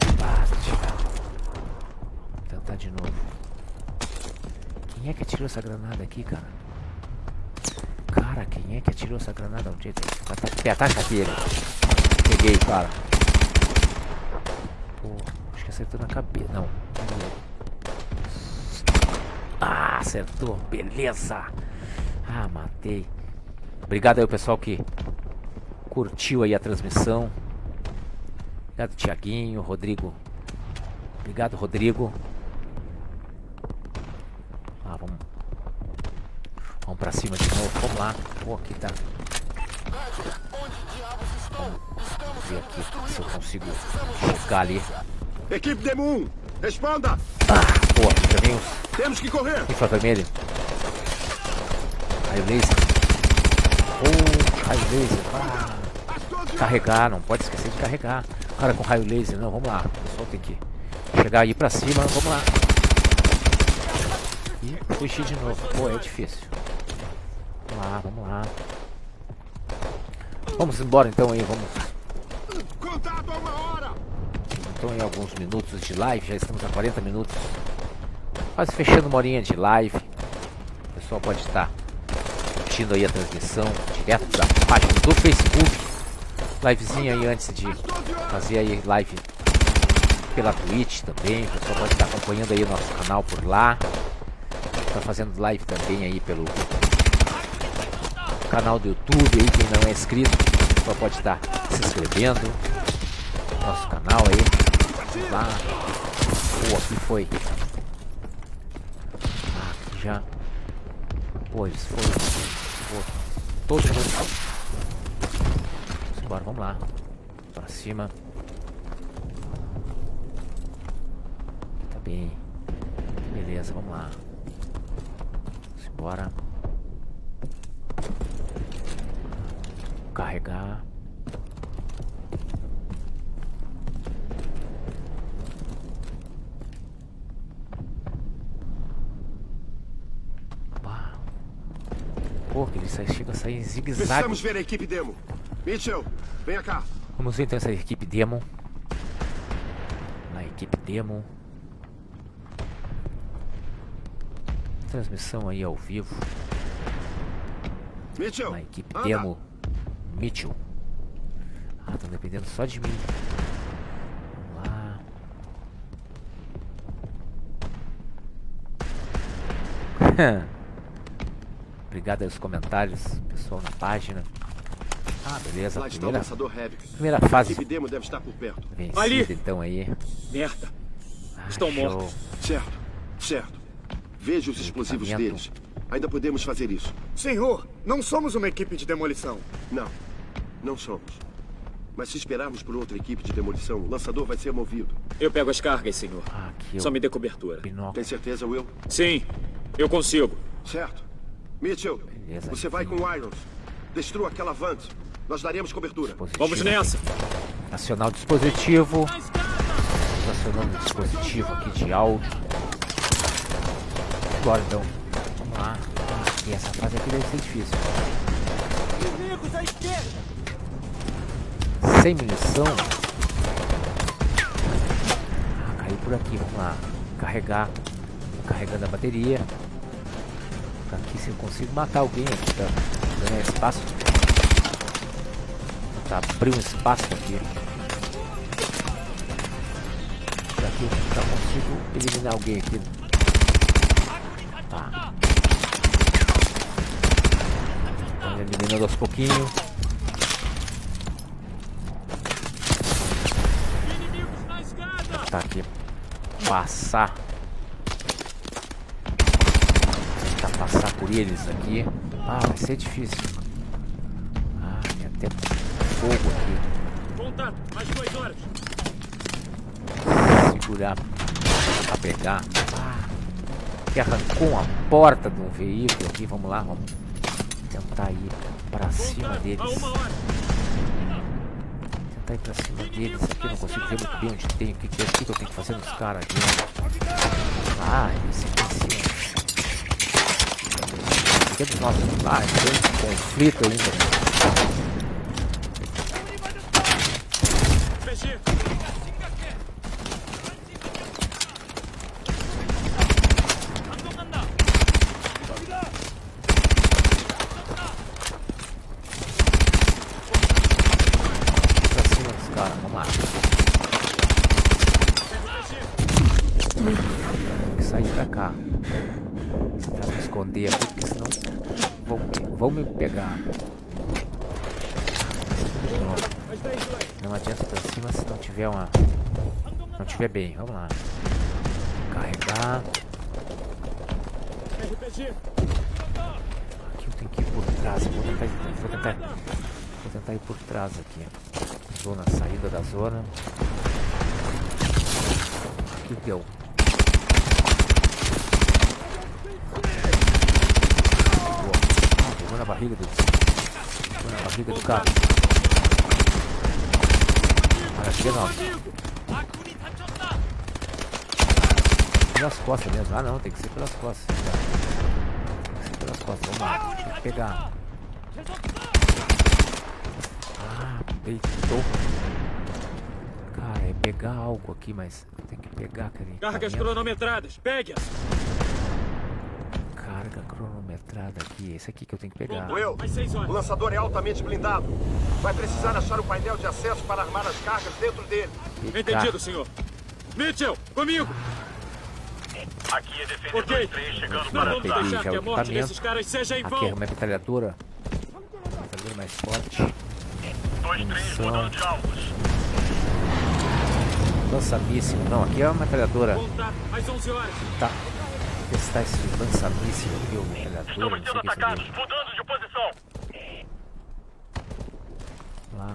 Vou tentar de novo. Quem é que atirou essa granada aqui, cara? Cara, quem é que atirou essa granada? Onde é que... Ataca aquele. Peguei, cara. Pô, acho que acertou na cabeça. Não. Ah, acertou. Beleza. Ah, matei. Obrigado aí o pessoal que curtiu aí a transmissão. Obrigado, Tiaguinho, Rodrigo. Obrigado, Rodrigo. Ah, vamos pra cima de novo. Vamos lá. Pô, aqui tá. Vamos ver aqui se eu consigo chegar ali. Equipe Demo 1, responda! Ah, pô, já vem os... Temos que correr! Infravermelho. Raio laser. Raio laser. Ah. Carregar, não pode esquecer de carregar. Cara com raio laser, não, vamos lá. O pessoal tem que chegar aí pra cima, vamos lá. E fugir de novo. Pô, é difícil. Vamos lá, vamos lá. Vamos embora então aí, vamos. Contato a 1 hora! Então em alguns minutos de live, já estamos a 40 minutos. Quase fechando uma horinha de live. O pessoal pode estar curtindo aí a transmissão direto da página do Facebook. Livezinha aí antes de fazer aí live pela Twitch também. O pessoal pode estar acompanhando aí o nosso canal por lá. Está fazendo live também aí pelo canal do YouTube aí, quem não é inscrito. O pessoal pode estar se inscrevendo no nosso canal aí. Vamos lá. Pô, aqui foi. Ah, aqui já. Pô, eles foram. Pô, todos juntos. Bora, vamos lá. Pra cima. Tá bem. Beleza, vamos lá. Bora. Carregar. Pô, que ele chega a sair em zigue-zague. Precisamos ver a equipe demo. Mitchell, venha cá. Vamos ver então essa equipe demo. Na equipe demo. Transmissão aí ao vivo. Mitchell, Na equipe anda. demo. Mitchell. Ah, estão dependendo só de mim. Vamos lá. Obrigado aí aos comentários, pessoal na página. Ah, beleza. Lá está o lançador Havoc. Primeira A fase equipe demo deve estar por perto. vencida, Ali. então aí. Merda. Ah, Estão show. mortos. Certo, certo. Veja os explosivos Equipamento. deles. Ainda podemos fazer isso. Senhor, não somos uma equipe de demolição. Não, não somos. Mas se esperarmos por outra equipe de demolição, o lançador vai ser movido. Eu pego as cargas, senhor. Ah, aqui Só o me dê cobertura. binóculo. Tem certeza, Will? Sim, eu consigo. Certo. Mitchell, Beleza, você vai com o Irons. Destrua aquela van. Nós daremos cobertura. Dispositivo Vamos nessa. aqui. Acionar o dispositivo. Acionando o dispositivo aqui de áudio. Agora então. Vamos lá. E essa fase aqui deve ser difícil. Sem munição. Ah, caiu por aqui. Vamos lá. Carregar. Carregando a bateria. Aqui se eu consigo matar alguém aqui, tá? Ganhar espaço. Tá, abrir um espaço aqui. Daqui eu já consigo eliminar alguém aqui. Tá. Tá eliminando aos pouquinhos. Tá aqui. Passar. Tentar passar por eles aqui. Ah, vai ser difícil. Ah, tem até fogo aqui. Contato, mais 2 horas. Segurar pra pegar. Ah, que arrancou uma porta de um veículo aqui. Vamos lá, vamos tentar ir pra cima deles. A 1 hora. Tentar ir pra cima deles aqui. Eu não consigo ver muito bem onde tem. O que que eu tenho que fazer nos caras aqui. Ah, esse aqui em cima. Esse aqui é dos nossos. Ah, tem um conflito ainda. PG. Pra cima dos caras, vamos lá. Tem que sair pra cá. Tentar me esconder aqui, porque senão vão me pegar. Não adianta ir pra cima se não tiver uma. Não tiver bem, vamos lá. Carregar. RPG. Aqui eu tenho que ir por trás. Vou tentar ir por trás aqui. Zona, saída da zona. Aqui deu. Boa. Ah, pegou na barriga do. Pegou na barriga do cara. Ah, aqui não. Pelas costas mesmo. Ah não, tem que ser pelas costas. Tem que ser pelas costas. Vamos lá. Tem que pegar. Ah, peitou. Cara, é pegar algo aqui, mas tem que pegar aquele. Cargas equipamento. cronometradas. Pegue-as. Carga cronometrada aqui. Esse aqui que eu tenho que pegar. Will, Mais 6 o horas. lançador é altamente blindado. Vai precisar achar o painel de acesso para armar as cargas dentro dele. Pegar. Entendido, senhor. Mitchell, comigo. Aqui é defendedor Ok. 3 chegando Não para vamos peguei deixar já que o a morte equipamento. desses caras seja em Aqui é vão. uma metralhadora. Metralhadora mais forte. 2-3 mudando de alvos. Lança-míssil. Não, aqui é uma metralhadora. Contato, mais 11 horas. Tá. Testar esse lança-míssil aqui, ou metralhadora. Estamos Não sei sendo o que é isso atacados, aqui. mudando de posição. Lá.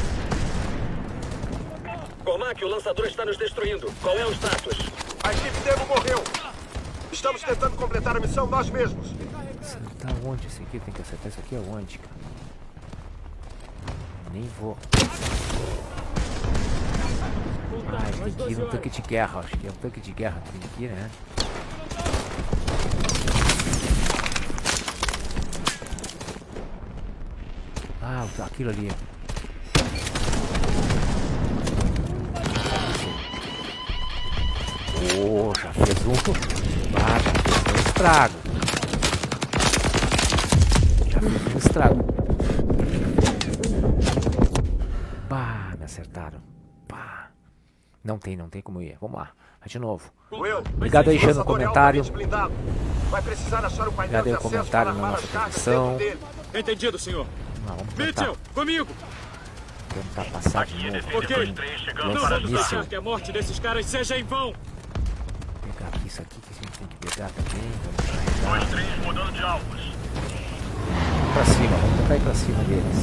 Cormac, o lançador está nos destruindo. Qual é o status? A equipe demo morreu. Estamos tentando completar a missão nós mesmos. Acertar onde esse aqui? Tem que acertar isso aqui aonde, cara? Nem vou. Ah, tem que ir no tanque de guerra. Acho que é um tanque de guerra que tem aqui, né? Ah, aquilo ali. Oh, já fez um. Ah, já fez um estrago. Já fez um estrago. Pá, me acertaram. Pá. Não tem como ir. Vamos lá. Vai de novo. Will, Obrigado aí, Jean, no comentário. Vai precisar achar o painel Obrigado aí de o acesso comentário para na armar nossa as cargas transmissão. dentro dele. Entendido, senhor. Vamos tentar, Mitchell, comigo. tentar passar de novo. Ok. Não Lança vamos míssil. deixar que a morte desses caras seja em vão. Vou pegar aqui isso aqui que a gente tem que pegar também. Vamos 2-3 mudando de alvos. pra cima, vamos tentar ir pra cima deles.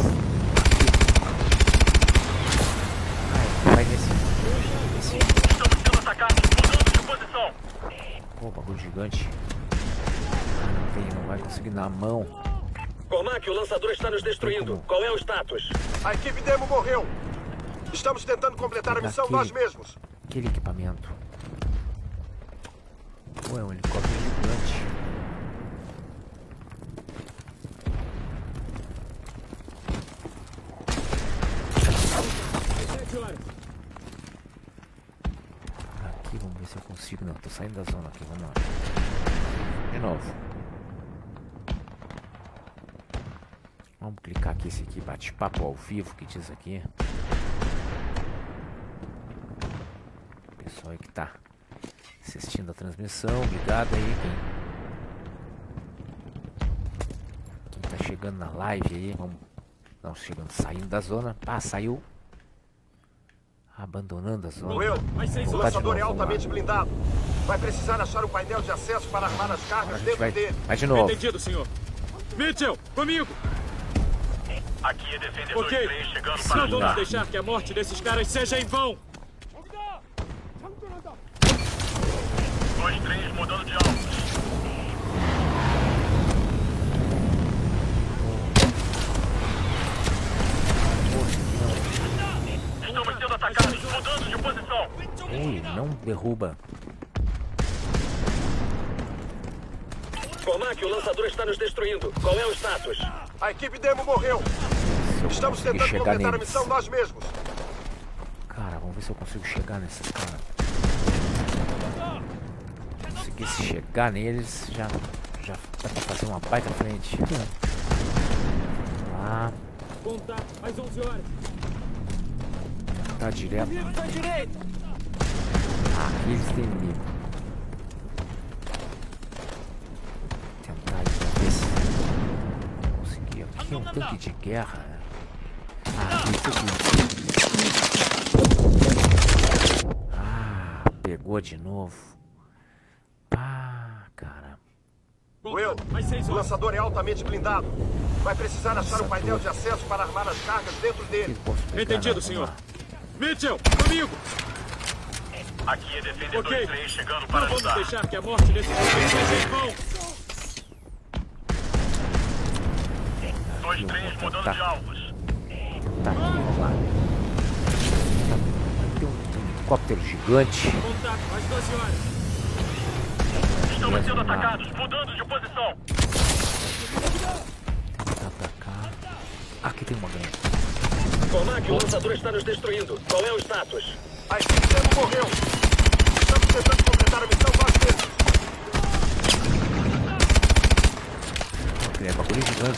Vai nesse. Estamos sendo atacados, mudando de posição. Pô, bagulho gigante. Não vai conseguir na mão. Cormac, o lançador está nos destruindo. Qual é o status? A equipe demo morreu. Estamos tentando completar a missão nós mesmos. Aquele equipamento. Pô, é um helicóptero gigante. Aqui, vamos ver se eu consigo. Não, tô saindo da zona aqui, vamos lá. De novo. Vamos clicar aqui, esse aqui, bate-papo ao vivo, que diz aqui. O pessoal aí que tá assistindo a transmissão, obrigado aí. Quem tá chegando na live aí, vamos. Não, chegando, saindo da zona. Ah, saiu. Abandonando a zona. Will, o lançador é vamos lá. altamente blindado. Vai precisar achar o painel de acesso para armar as cargas A gente dentro dele. vai de novo. Entendido, senhor. Mitchell, comigo. Aqui é defendedor Ok. 3 chegando Não para vamos ajudar. deixar que a morte desses caras seja em vão. 2-3 mudando de alvos. Estamos sendo atacados, mudando de posição. Ui, não derruba. Cormac, o lançador está nos destruindo. Qual é o status? A equipe demo morreu. Estamos Consegui tentando chegar completar a neles. missão nós mesmos. Cara, vamos ver se eu consigo chegar nesses caras. Se conseguisse chegar neles, já dá pra fazer uma baita frente. Vamos lá, Contato, mais 11 horas. tá direto. Ah, aqui eles têm inimigo. Tentar ir pra ver se conseguir. Aqui é um tanque de guerra. Né? Ah, isso aqui. Ah, pegou de novo. Ah, cara. Will, Mais 6 o horas. lançador é altamente blindado. Vai precisar achar o painel de acesso para armar as cargas dentro dele. Posso pegar, Entendido, não? senhor. Vamos Mitchell, comigo. Aqui é defendedor Ok. 3 chegando Não para vamos ajudar. deixar que a morte desses caras seja em vão. 2-3 mudando de alvos. Tá aqui, vamos lá. Tem um helicóptero gigante. Contato, mais 12 horas. Estamos sendo Vamos lá. atacados, mudando de posição. Tá pra cá. Aqui tem uma grande. Cormac, o lançador está nos destruindo. Qual é o status? A equipe demo morreu. Estamos tentando completar a missão nós mesmos. É bagulho gigante.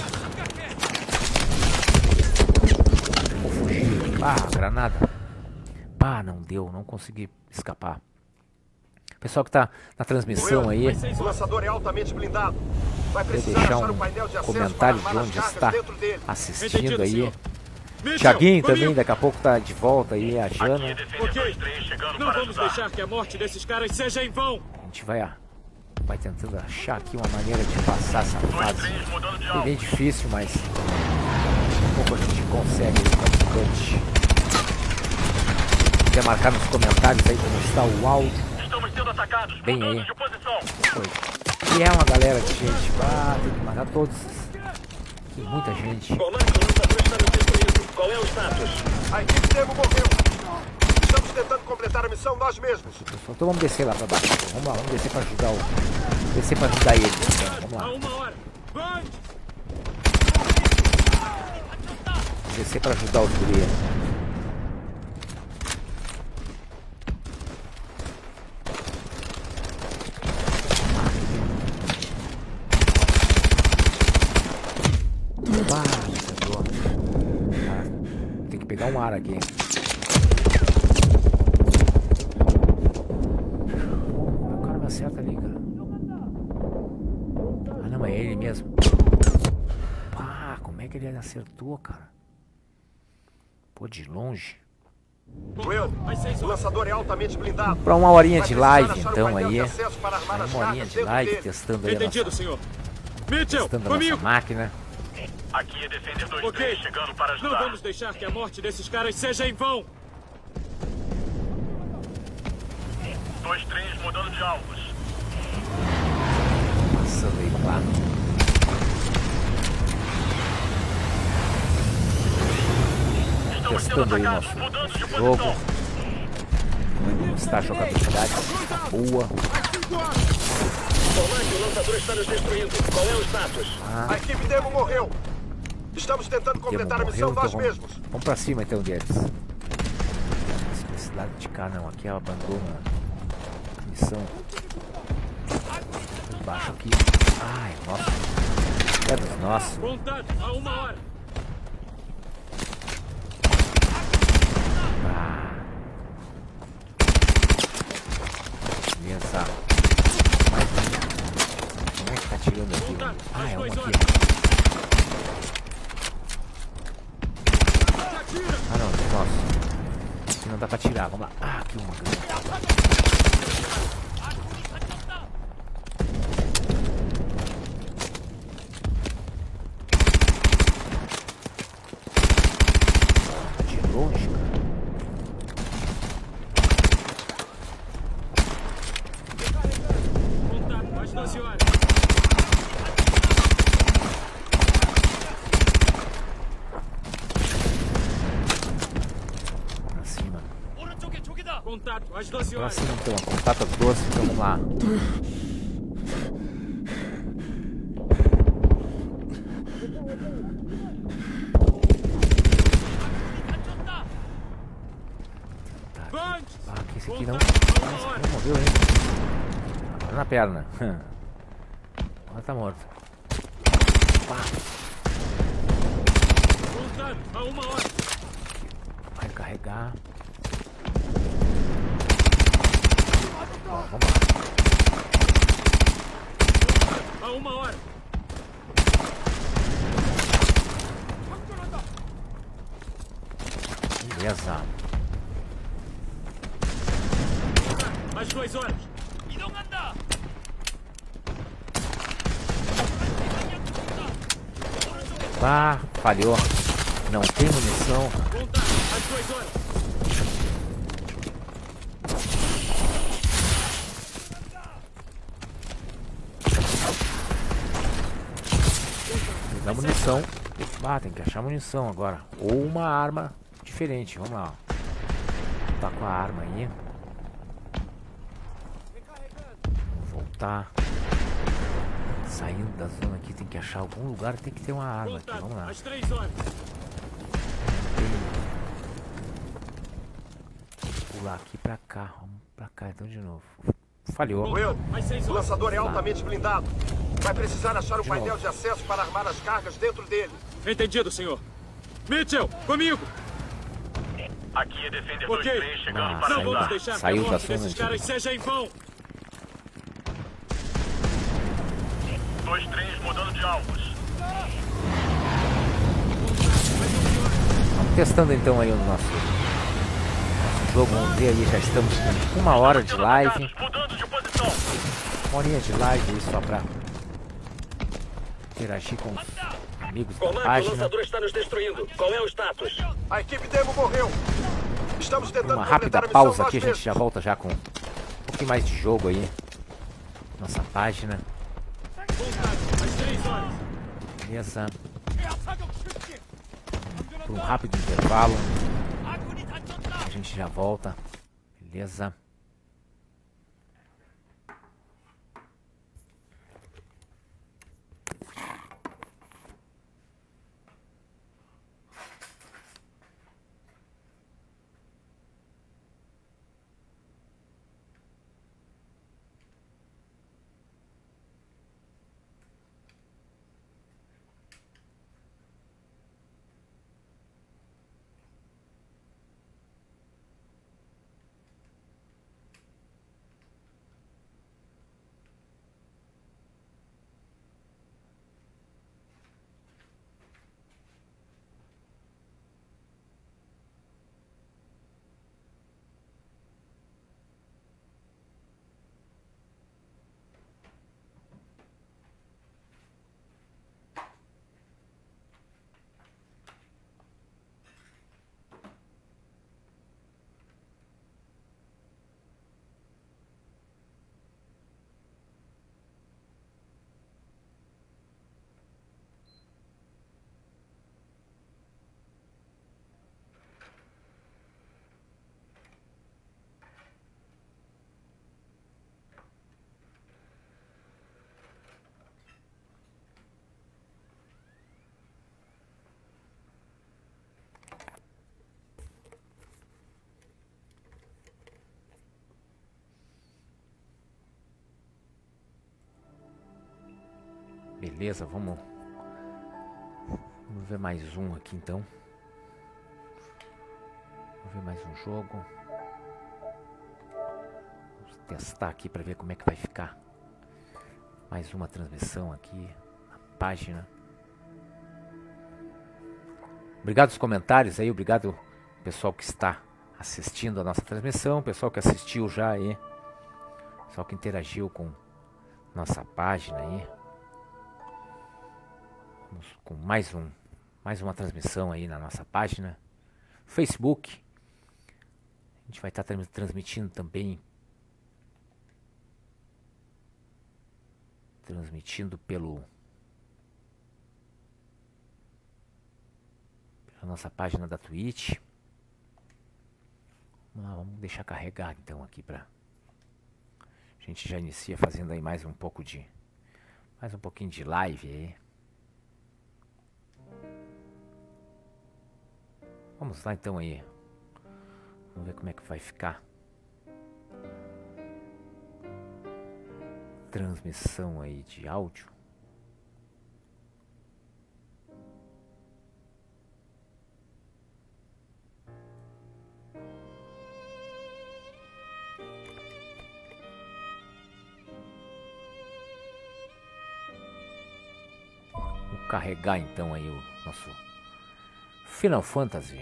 Vou fugir. Ah, granada. Ah, não deu. Não consegui escapar. Pessoal que tá na transmissão aí, O lançador é altamente blindado. Vai precisar deixar achar um o painel de acesso comentário para de armar as onde cargas está dentro dele. assistindo Entendido, aí. senhor. Mitchell, Tiaguinho também, comigo. daqui a pouco tá de volta aí, a Aqui é Jana. defendedor Ok. 3 chegando Não para vamos ajudar. deixar que a morte desses caras seja em vão. A gente vai tentando achar aqui uma maneira de passar essa fase. 2-3 mudando de É bem alvos. difícil, mas daqui a pouco a gente consegue esse bastante. Quer marcar nos comentários aí como está o áudio. Estamos sendo atacados, Bem mudando aí. de posição. E é uma galera de gente, tem que matar todos. Tem muita gente. Cormac, o lançador está nos destruindo. Qual é o status? A equipe demo morreu. Estamos tentando completar a missão nós mesmos. Então vamos descer lá pra baixo. Vamos lá, vamos descer pra ajudar descer pra ajudar eles. Então, vamos A lá. 1 hora. Vai! descer pra ajudar os guri. Tem que pegar um ar aqui. O cara me acerta ali, cara. Ah não, é ele mesmo. Pá, como é que ele acertou, cara? Pô, de longe. Will, o lançador é altamente blindado. Pra uma horinha de Vai precisar live, achar o então, painel aí. de acesso para armar as Uma horinha cargas de dentro live, dele. testando aí a Entendido, nossa, senhor. Mitchell, testando a nossa comigo. máquina. Aqui é Defender 2-3 Ok. chegando para Não ajudar. vamos deixar que a morte desses caras seja em vão. 2-3 mudando de alvos. Passando aí, claro. Estamos sendo Testando aí o atacados, nosso mudando de jogo. posição. Está a jogabilidade tá boa. Informar que o lançador está nos destruindo. Qual é o status? A equipe Demo morreu. Estamos tentando completar a missão nós então mesmos. vamos pra cima então deles. Não precisa de cá não, aqui ela abandona a missão. Embaixo aqui. Ai, nossa. É dos nossos. Contato a 1 hora. Ah. Beleza. Mais um. Como é que tá tirando aqui? Contato Ah, às é um 2 aqui. horas. Ah não, nossa. Aqui não dá pra tirar, vamos lá. Ah, aqui uma grande. De longe, cara. Contato às 12 horas. Pra cima. 오른쪽에 적이다. Contato às 12 Pra horas. cima então, contato 12, então vamos lá. Vamos! Ah, que esse aqui não. Contato a Ah, 1 esse hora. aqui não morreu ainda. Agora na perna. Agora tá morto. Pá, Contato a 1 hora. vai carregar. Ó, vamos lá. A 1 hora. Beleza. Às 2 horas. 이동한다. Ah, falhou. Não tem munição. Contato às 2 horas. Pegar munição. Ah, tem que achar munição agora. Ou uma arma diferente. Vamos lá. Tá com a arma aí. Vamos voltar. Saindo da zona aqui, tem que achar algum lugar, tem que ter uma arma aqui. Contato Vamos lá. às 3 horas. Pular aqui pra cá. Vamos pra cá então de novo. Falhou. Will, Às 6 o horas. lançador é altamente blindado. Vai precisar achar o De painel novo. de acesso para armar as cargas dentro dele. Entendido, senhor. Mitchell, comigo. Aqui é Defender Ok. 2-3 chegando Ah, para Não vamos ajudar. deixar que a Saiu da morte zona desses antiga. caras seja em vão. 2-3 mudando de alvos. Vamos testando então aí o nosso jogo. Vamos ver aí, já estamos com 1 hora de Sendo live. atacados, mudando de posição. 1 horinha de live aí só pra interagir com os amigos da Comando, o página. lançador está nos destruindo. Qual é o status? A equipe Demo morreu. Estamos tentando Uma completar rápida a missão pausa nós aqui, a gente mesmos. já volta já com um pouquinho mais de jogo aí. Nossa página. Contato às 3 horas. Beleza. Por um rápido intervalo. A gente já volta. Beleza. Beleza, vamos ver mais um aqui então. Vamos ver mais um jogo. Vamos testar aqui para ver como é que vai ficar. Mais uma transmissão aqui na página. Obrigado os comentários aí, obrigado pessoal que está assistindo a nossa transmissão, pessoal que assistiu já aí, pessoal que interagiu com nossa página aí. Vamos com mais uma transmissão aí na nossa página Facebook. A gente vai estar transmitindo também, pela nossa página da Twitch. Vamos lá, vamos deixar carregar então aqui pra... A gente já inicia fazendo aí mais um pouquinho de live aí. Vamos lá então aí. Vamos ver como é que vai ficar. Transmissão aí de áudio. Vou carregar então aí o nosso Final Fantasy.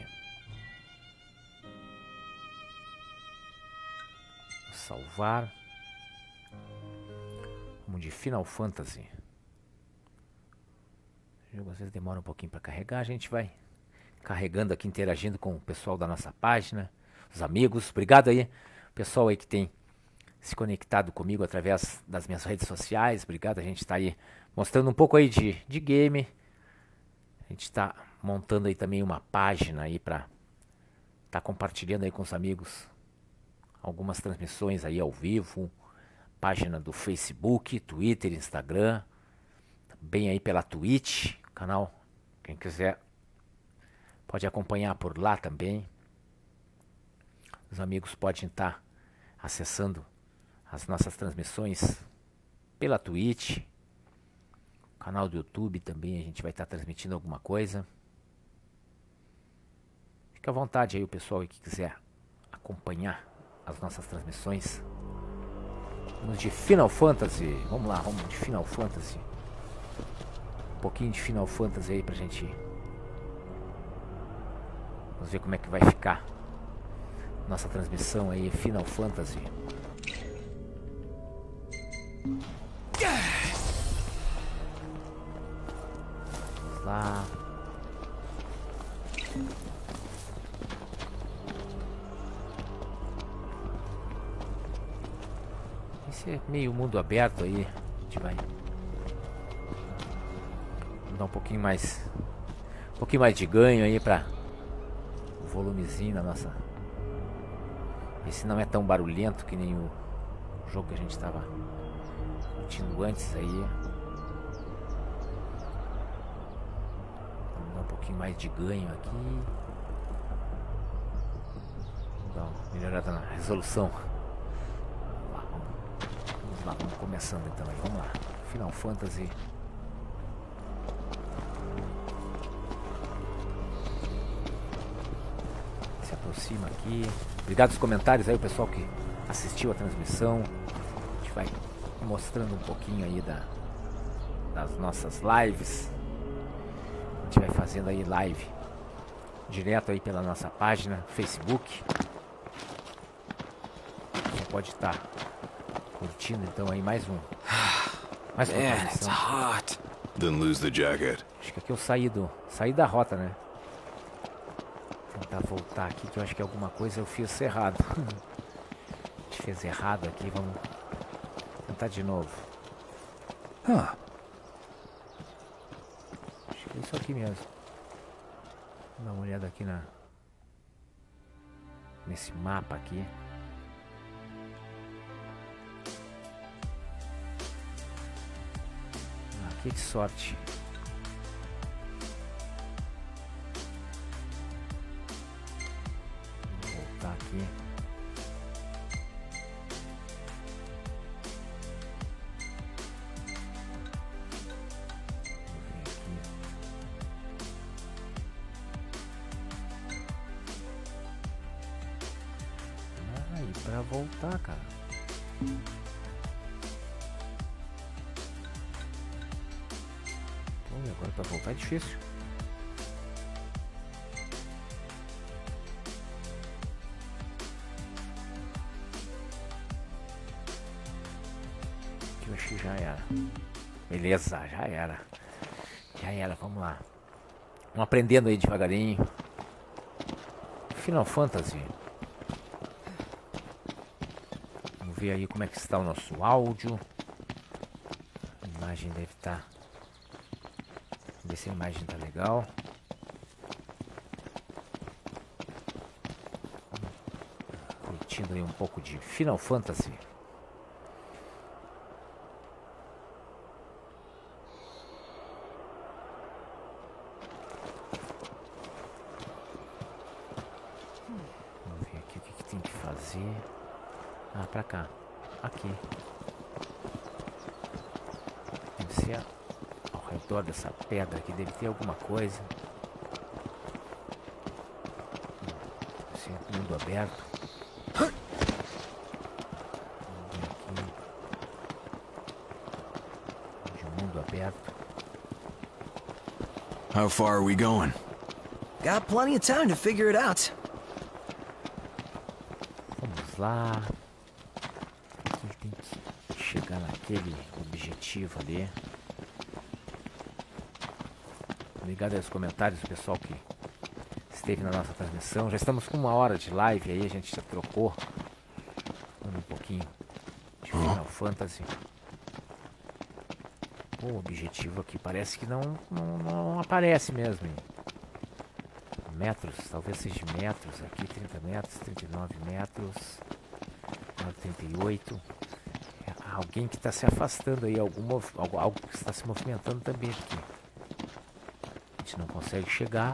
Vou salvar. Vamos de Final Fantasy. O jogo às vezes demora um pouquinho para carregar. A gente vai carregando aqui, interagindo com o pessoal da nossa página, os amigos. Obrigado aí, pessoal aí que tem se conectado comigo através das minhas redes sociais. Obrigado, a gente está aí mostrando um pouco aí de game. A gente está montando aí também uma página aí para estar compartilhando aí com os amigos algumas transmissões aí ao vivo. Página do Facebook, Twitter, Instagram, também aí pela Twitch, canal, quem quiser pode acompanhar por lá também. Os amigos podem estar acessando as nossas transmissões pela Twitch, canal do YouTube também, a gente vai estar transmitindo alguma coisa. Fica à vontade aí o pessoal aí que quiser acompanhar as nossas transmissões. Vamos de Final Fantasy. Vamos lá, vamos de Final Fantasy. Um pouquinho de Final Fantasy aí pra gente. Vamos ver como é que vai ficar nossa transmissão aí, Final Fantasy. Vamos lá. Esse é meio mundo aberto aí. A gente vai dar um pouquinho mais de ganho aí para o volumezinho da nossa. Esse não é tão barulhento que nem o jogo que a gente estava curtindo antes aí. Vamos dar um pouquinho mais de ganho aqui. Vamos dar uma melhorada na resolução. Vamos começando então aí, vamos lá. Final Fantasy. Se aproxima aqui. Obrigado pelos comentários aí, o pessoal que assistiu a transmissão. A gente vai mostrando um pouquinho aí das nossas lives. A gente vai fazendo aí live direto aí pela nossa página Facebook. Você pode estar curtindo então aí mais uma transmissão. Then lose the jacket. Acho que aqui eu saí da rota, né? Tentar voltar aqui que eu acho que alguma coisa eu fiz errado. A gente fez errado aqui, vamos tentar de novo. Acho que é isso aqui mesmo. Vou dar uma olhada aqui nesse mapa aqui. Que sorte. Vou voltar aqui. pra voltar, cara. Pô, e agora pra voltar é difícil. Eu acho que já era. Beleza, já era. Já era, vamos lá. Vamos aprendendo aí devagarinho. Final Fantasy. Vamos ver aí como é que está o nosso áudio. A imagem deve estar. Vamos ver se a imagem está legal. Curtindo aí um pouco de Final Fantasy. Ah, pra cá. Aqui. Deve ser ao redor dessa pedra aqui. Deve ter alguma coisa. Deve ser mundo aberto. Vamos ver aqui. De mundo aberto. How far are we going? Got plenty of time to figure it out. Vamos lá. Ele tem que chegar naquele objetivo ali. Obrigado aí aos comentários do pessoal que esteve na nossa transmissão. Já estamos com 1 hora de live aí, a gente já trocou um pouquinho de Final Fantasy. O objetivo aqui parece que não aparece mesmo, hein? Metros, talvez seja metros, aqui 30 metros, 39 metros, 38. É alguém que está se afastando aí, algo que está se movimentando também aqui. A gente não consegue chegar.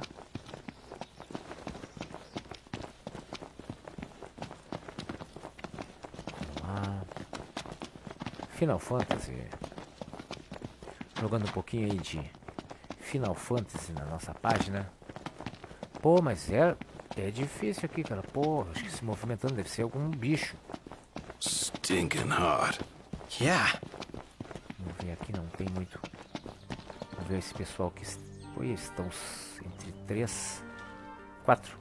Vamos lá. Final Fantasy. Jogando um pouquinho aí de Final Fantasy na nossa página. Pô, mas é difícil aqui, cara. Pô, acho que se movimentando deve ser algum bicho. Stinking hot. Yeah. Vamos ver aqui, não tem muito. Vamos ver esse pessoal que estão entre 3, 4.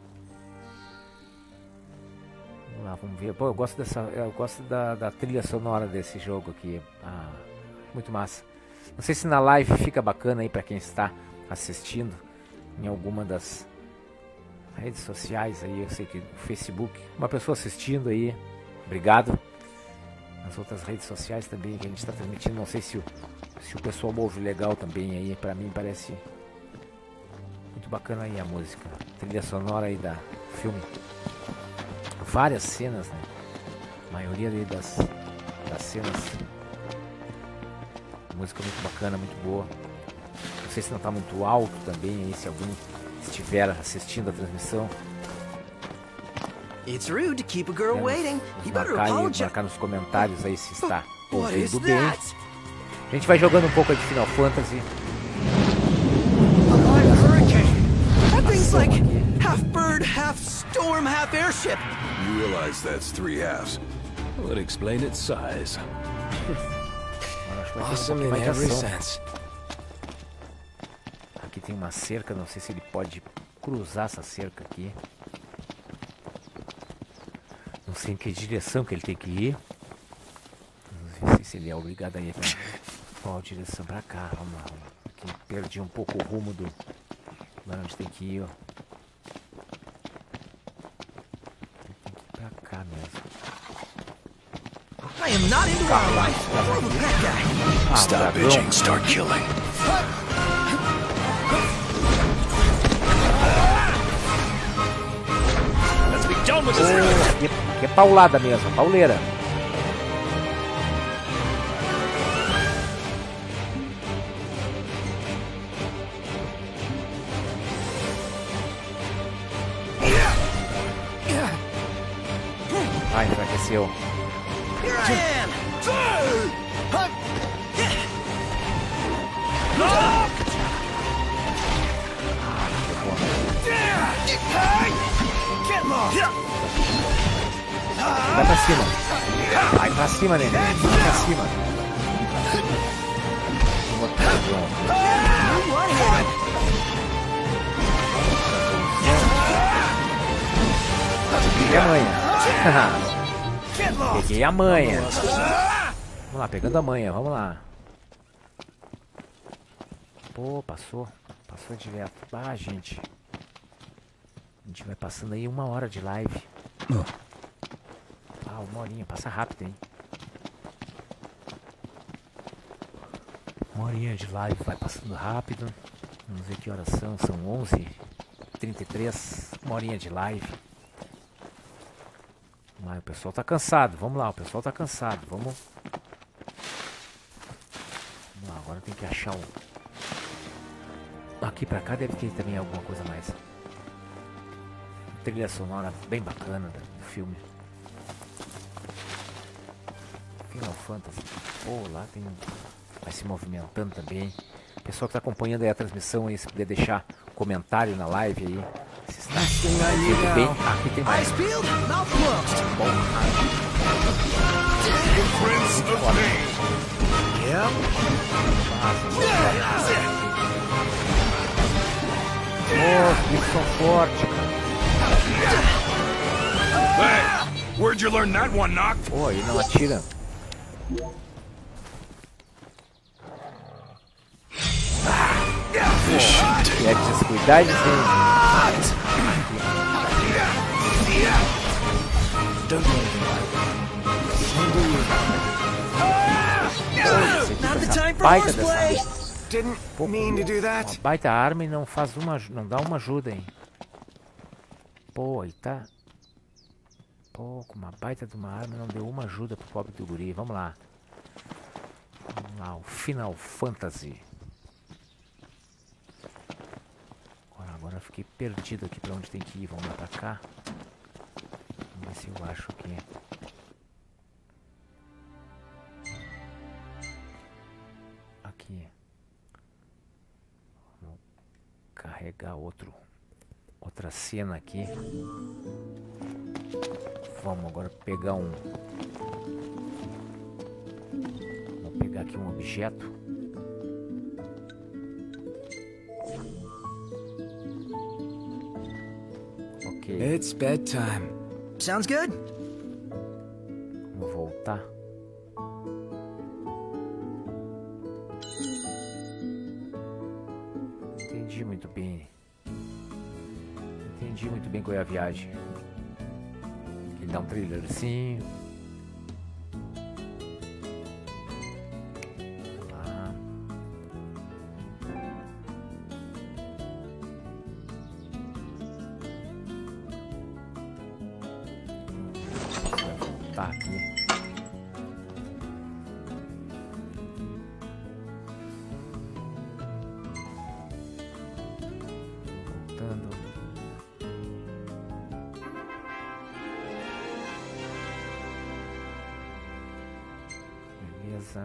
Vamos lá, vamos ver. Pô, eu gosto da trilha sonora desse jogo aqui. Ah, muito massa. Não sei se na live fica bacana aí pra quem está assistindo em alguma das redes sociais aí, eu sei que no Facebook, uma pessoa assistindo aí, obrigado. Nas outras redes sociais também que a gente está transmitindo, não sei se o pessoal ouve legal também aí, pra mim parece muito bacana aí a música, a trilha sonora aí da filme. Várias cenas, né? A maioria aí das cenas. Música muito bacana, muito boa. Não sei se não tá muito alto também aí, se alguém estiver assistindo a transmissão. It's rude to keep a girl waiting. You better apologize. Marcar nos comentários aí se está ouvindo bem. A gente vai jogando um pouco de Final Fantasy. That thing's like half bird, half storm, half airship. You realize that's 3 halves. Would explain its size. Awesome in every sense. Aqui tem uma cerca, não sei se ele pode cruzar essa cerca aqui. Não sei em que direção que ele tem que ir. Não sei se ele é obrigado a ir pra qual direção, pra cá. Vamos lá. Aqui perdi um pouco o rumo do onde tem que ir, ó. Tem que ir pra cá mesmo. I am not into wildlife. Or the pet guy. Stop bitching, start killing. Let's be done with this. Aqui é paulada mesmo, pauleira. Ai, enfraqueceu. Here I am. Get lost! Vai pra cima. Vai pra cima, neném. Vai pra cima. Vou botar o dragão. Peguei a manha. Peguei a manha. Vamos lá, pegando a manha, vamos lá. Pô, passou. Passou direto. Ah, gente. A gente vai passando aí 1 hora de live. Ah, 1 horinha, passa rápido, hein? 1 horinha de live, vai passando rápido. Vamos ver que horas são. São 11h33. 1 horinha de live. Mas o pessoal tá cansado. Vamos lá, o pessoal tá cansado. Vamos lá, agora tem que achar um. Aqui pra cá deve ter também alguma coisa mais. Trilha sonora bem bacana do filme. Final Fantasy. Pô, lá tem. Vai se movimentando também. Pessoal que tá acompanhando aí a transmissão aí, se puder deixar comentário na live aí. Se está tudo bem. Aqui tem mais. Bom. Nossa, que som forte, cara. Hey, where'd you learn that one, Noct? Pô, ele não atira. É de descuidar de Not the time for baita horseplay. Didn't mean to do that. Uma baita arma e não faz uma, não dá uma ajuda, hein? Pô, e tá. Pô, com uma baita de uma arma não deu uma ajuda pro pobre do guri. Vamos lá. Vamos lá, o Final Fantasy. Agora eu fiquei perdido aqui pra onde tem que ir. Vamos lá pra cá. Vamos ver se eu acho aqui. Aqui. Vamos carregar outra cena aqui. Vamos agora pegar um. Vamos pegar aqui um objeto. Ok. It's bedtime. Sounds good. Vamos voltar. Entendi muito bem. Entendi muito bem qual é a viagem. Ele dá um trailerzinho. Lá. Vai voltar aqui. Voltando. Beleza.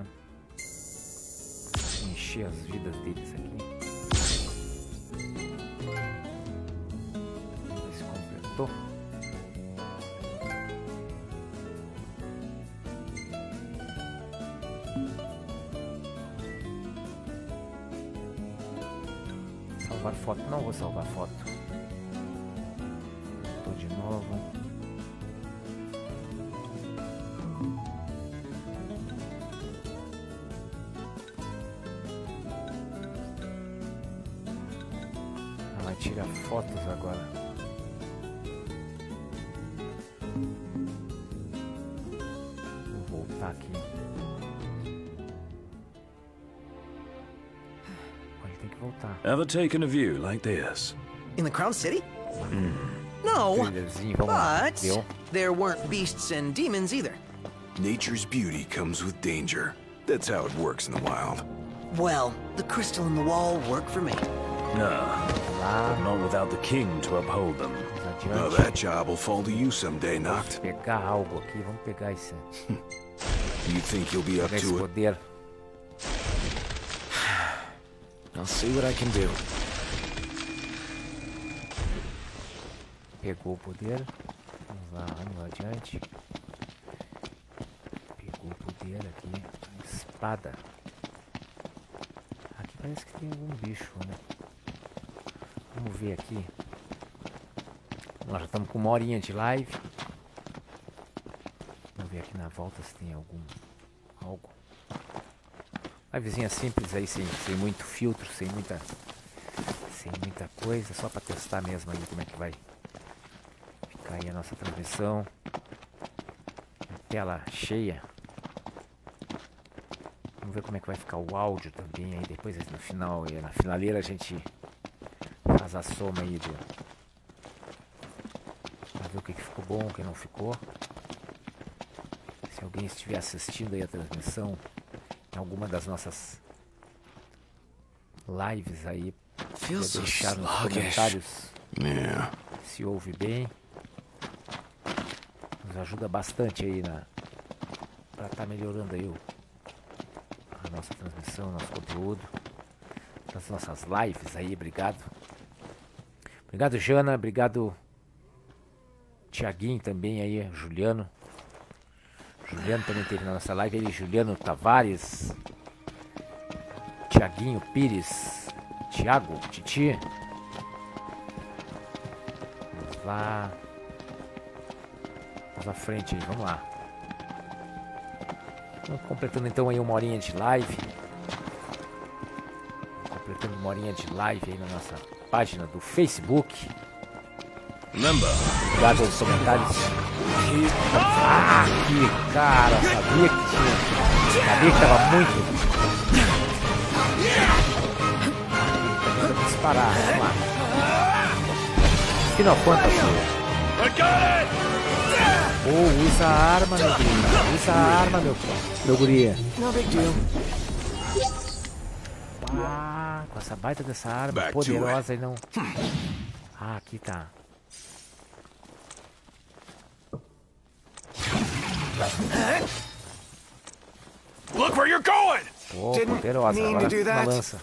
Encher as vidas deles aqui. Vamos ver se completou. Salvar foto. Não vou salvar foto. Tô de novo. Vai tirar fotos agora. Vou voltar aqui. Ele tem que voltar. Ever taken a view like this? In the Crown City? No, Trailerzinho, vamos lá. but Deu. there weren't beasts and demons either. Nature's beauty comes with danger. That's how it works in the wild. Well, the crystal in the wall worked for me. No, Lá, not without the king to uphold them. mais Well, adiante. that job will fall to you someday, Vamos Noct. pegar algo aqui. Vamos pegar esse You think you'll be up pegar esse to it? poder. I'll see what I can do. Pegou o poder. Vamos Vamos adiante. Pegou o poder aqui. Espada. Aqui parece que tem algum bicho, né? Vamos ver aqui. Nós já estamos com 1 horinha de live. Vamos ver aqui na volta se tem algo. Livezinha simples aí, sem muito filtro, sem muita coisa, só para testar mesmo aí como é que vai ficar aí a nossa transmissão. Tela cheia. Vamos ver como é que vai ficar o áudio também aí depois no final, e na finaleira a gente faz a soma aí pra ver o que ficou bom, o que não ficou. Se alguém estiver assistindo aí a transmissão em alguma das nossas lives aí, deixar nos comentários se ouve bem. Nos ajuda bastante aí para estar melhorando aí a nossa transmissão, nosso conteúdo, das nossas lives aí. Obrigado. Obrigado, Jana. Obrigado, Tiaguinho também aí, Juliano. Juliano também teve na nossa live. Ele, Juliano Tavares, Tiaguinho Pires, Thiago, Titi. Vamos lá. Vamos à frente aí, vamos lá. Vamos completando então aí 1 horinha de live. Completando 1 horinha de live aí na nossa página do Facebook. Obrigado aos comentários. Ah, que cara, sabia que tinha. Sabia que tava muito. Tá disparar, vamos lá. Final Fantasy. Usa a arma, meu guria. Usa a arma, meu guria. No big deal. Ah, com essa baita dessa arma poderosa e não. Ah, aqui tá. Look where you're going! Pô, poderosa, agora uma lança.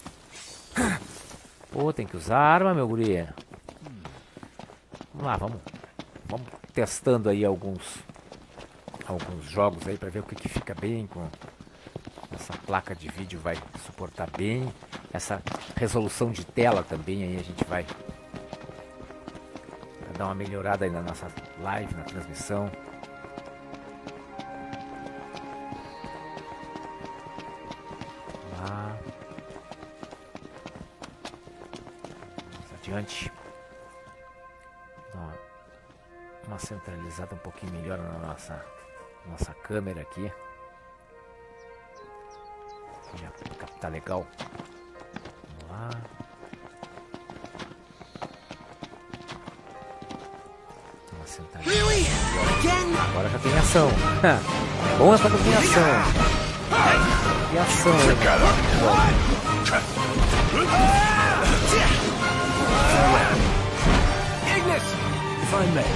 Pô, tem que usar a arma, meu guria. Vamos lá, vamos testando aí alguns jogos aí pra ver o que fica bem com essa placa de vídeo, vai suportar bem essa resolução de tela também. Aí a gente vai dar uma melhorada aí na nossa live, na transmissão. Vamos adiante. Uma centralizada um pouquinho melhor na nossa câmera aqui. Já captar legal. Vamos lá. Uma centralizada. Agora já tem ação. Bom é quando tem ação. E ação, hein? Ignis! If I may.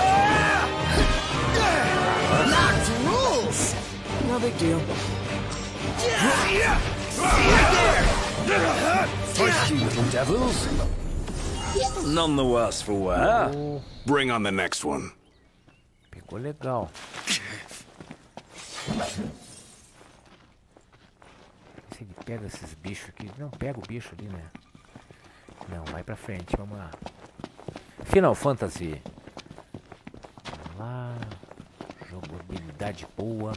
Locked rules! No big deal. First, you little devils. None the worse for wear. Bring on the next one. Pegou legal. Se ele pega esses bichos aqui. Não, pega o bicho ali, né? Não, vai pra frente, vamos lá. Final Fantasy. Vamos lá. Jogabilidade boa.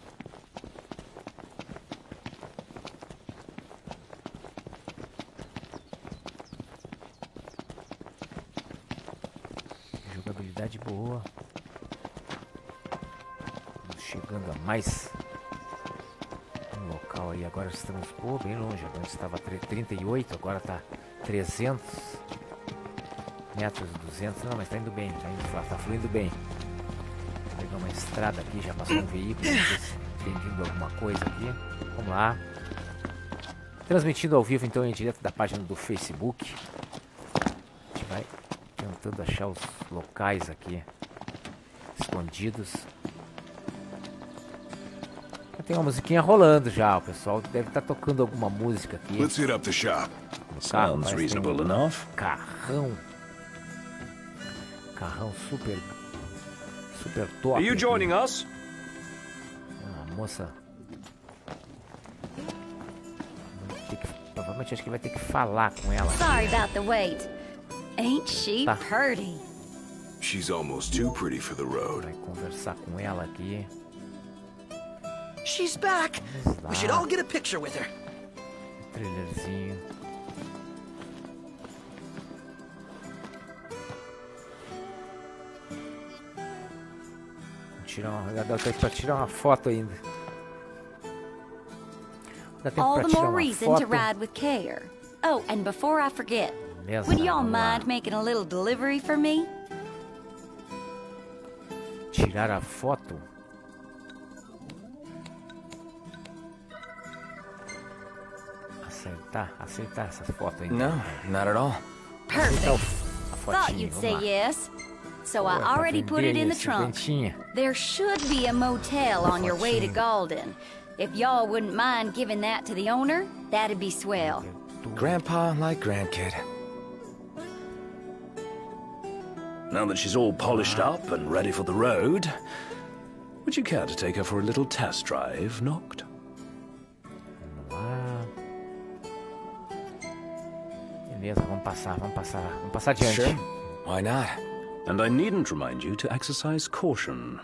Jogabilidade boa. Estamos chegando a mais um local aí. Agora estamos bem longe. Agora estava 38, agora está 300 metros, 200. Não, mas está indo bem, tá fluindo bem. Vou pegar uma estrada aqui, já passou um veículo. Ver se tem vindo alguma coisa aqui. Vamos lá. Transmitindo ao vivo então em direto da página do Facebook. A gente vai tentando achar os locais aqui escondidos. Tem uma musiquinha rolando já, o pessoal deve estar tocando alguma música aqui. Let's hit up the shop. Sounds reasonable enough. Carrão super super top. Are you aqui. joining us? A moça... Provavelmente acho que vai ter que falar com ela. Sorry about the wait. Ain't she Tá. pretty? She's almost too pretty for the road. Vai conversar com ela aqui. She's back. Vamos lá. We should all get a picture with her. Trailerzinho. Dá tempo pra tirar uma foto ainda. Dá tempo All pra the tirar more uma reason foto. to ride with care. Oh, and before I forget, Beleza, would y'all vamos lá. mind making a little delivery for me? Tirar a foto. Aceitar essas fotos aí. No, not at all. Perfect. A Thought fotinha, you'd vamos say lá. yes. So I Pô, pra already put it vender in the aí, trunk. cinquentinha. There should be a motel on your way to Galden. If y'all wouldn't mind giving that to the owner, that'd be swell. Grandpa like grandkid. Now that she's all polished up and ready for the road, would you care to take her for a little test drive, Noct? Vamos lá. Beleza, vamos passar adiante. Sure. Why not? And I needn't remind you to exercise caution.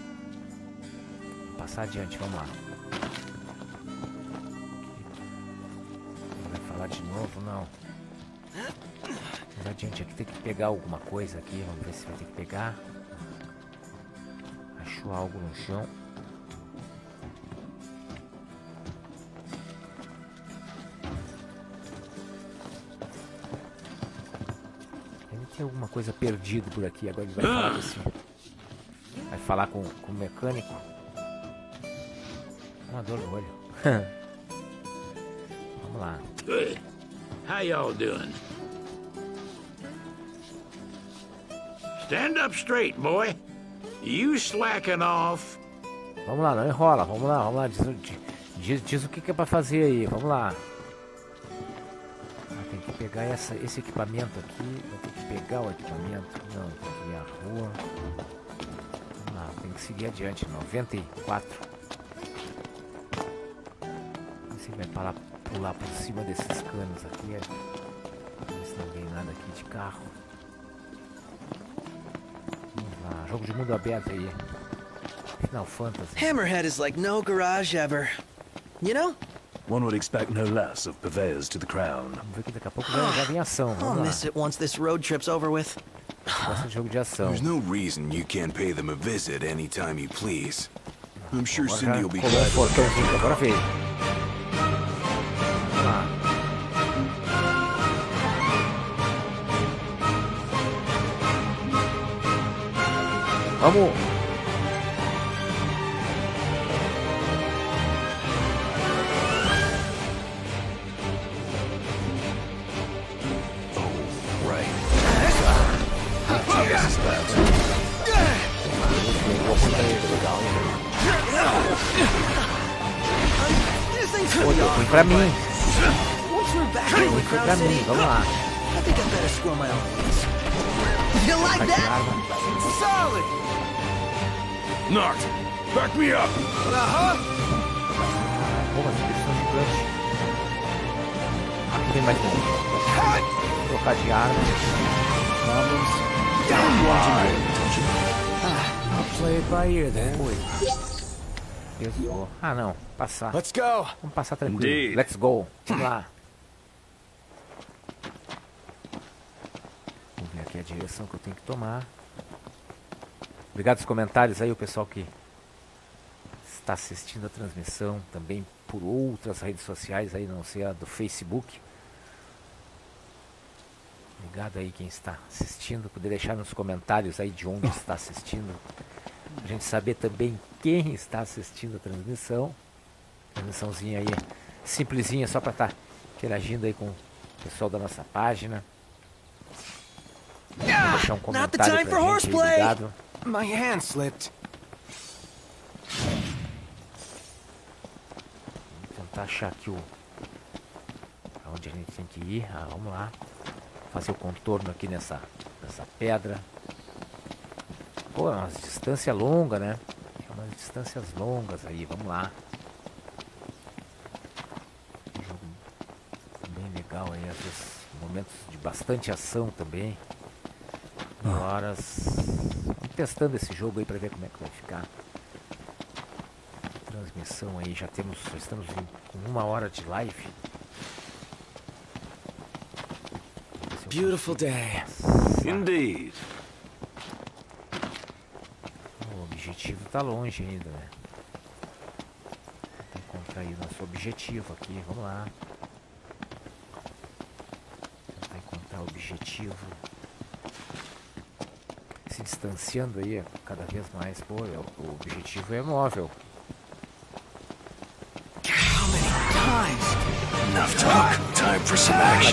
Passar adiante, vamos lá. Vai falar de novo, não. Vamos adiante aqui, tem que pegar alguma coisa aqui, vamos ver se vai ter que pegar. Achou algo no chão. Deve ter alguma coisa perdida por aqui, agora ele vai falar com esse... Vai falar com o mecânico. Uma dor no olho. Vamos lá. Good. How y'all doing? Stand up straight, boy. You slacking off. Vamos lá, não enrola. Vamos lá. Diz o que é pra fazer aí. Vamos lá. Ah, tem que pegar esse equipamento aqui. Vai ter que pegar o equipamento. Não, tem que ir à rua. Vamos lá, tem que seguir adiante. 94. Você vai pular por cima desses canos aqui. Ver se não vem nada aqui de carro. Vamos lá, jogo de mundo aberto aí. Final Fantasy. Hammerhead is like no garage ever. You know? One would expect no less of purveyors to the crown. Vamos ver que daqui a pouco já vem ação. I'll Vamos lá. miss it once this road trip's over with. Gosta de jogo de ação. There's no reason you can't pay them a visit anytime you please. I'm sure Agora Cindy will be colou glad um to portãozinho, agora veio. Vamos lá. Vamos! Pô, deu ruim pra mim. Once we're back in Ruim the foi Crown pra mim, City, vamos lá. I think I better score my own wins. You like Tá de that? arma. Solid! Noct, back me up! Pô, mas eles são gigantes. Aqui tem mais um. Vou trocar de arma. I'll play it by ear then. Pesou. Ah, não. Passar. Let's go. Vamos passar tranquilo. Indeed. Let's go. Vamos lá. Vamos ver aqui a direção que eu tenho que tomar. Obrigado pelos comentários aí, o pessoal que está assistindo a transmissão também por outras redes sociais aí, não sei a do Facebook. Obrigado aí quem está assistindo, poder deixar nos comentários aí de onde está assistindo. A gente saber também quem está assistindo a transmissão. Transmissãozinha aí, simplesinha, só para estar interagindo aí com o pessoal da nossa página. Deixar um Not the comentário time for pra gente aí, horseplay. obrigado. My hand slipped. Vou tentar achar aqui aonde a gente tem que ir. Ah, vamos lá. Fazer o contorno aqui nessa pedra. Pô, é uma distância longa, né? É umas distâncias longas aí, vamos lá. Um jogo bem legal aí, às vezes momentos de bastante ação também. Horas. Vamos testando esse jogo aí pra ver como é que vai ficar. Transmissão aí, já estamos com 1 hora de live. Beautiful day. Indeed. O objetivo tá longe ainda, né? Vou encontrar aí o nosso objetivo aqui, vamos lá. Tentar encontrar o objetivo. Se distanciando aí cada vez mais. Pô, o objetivo é móvel. Enough talk. Time for some action.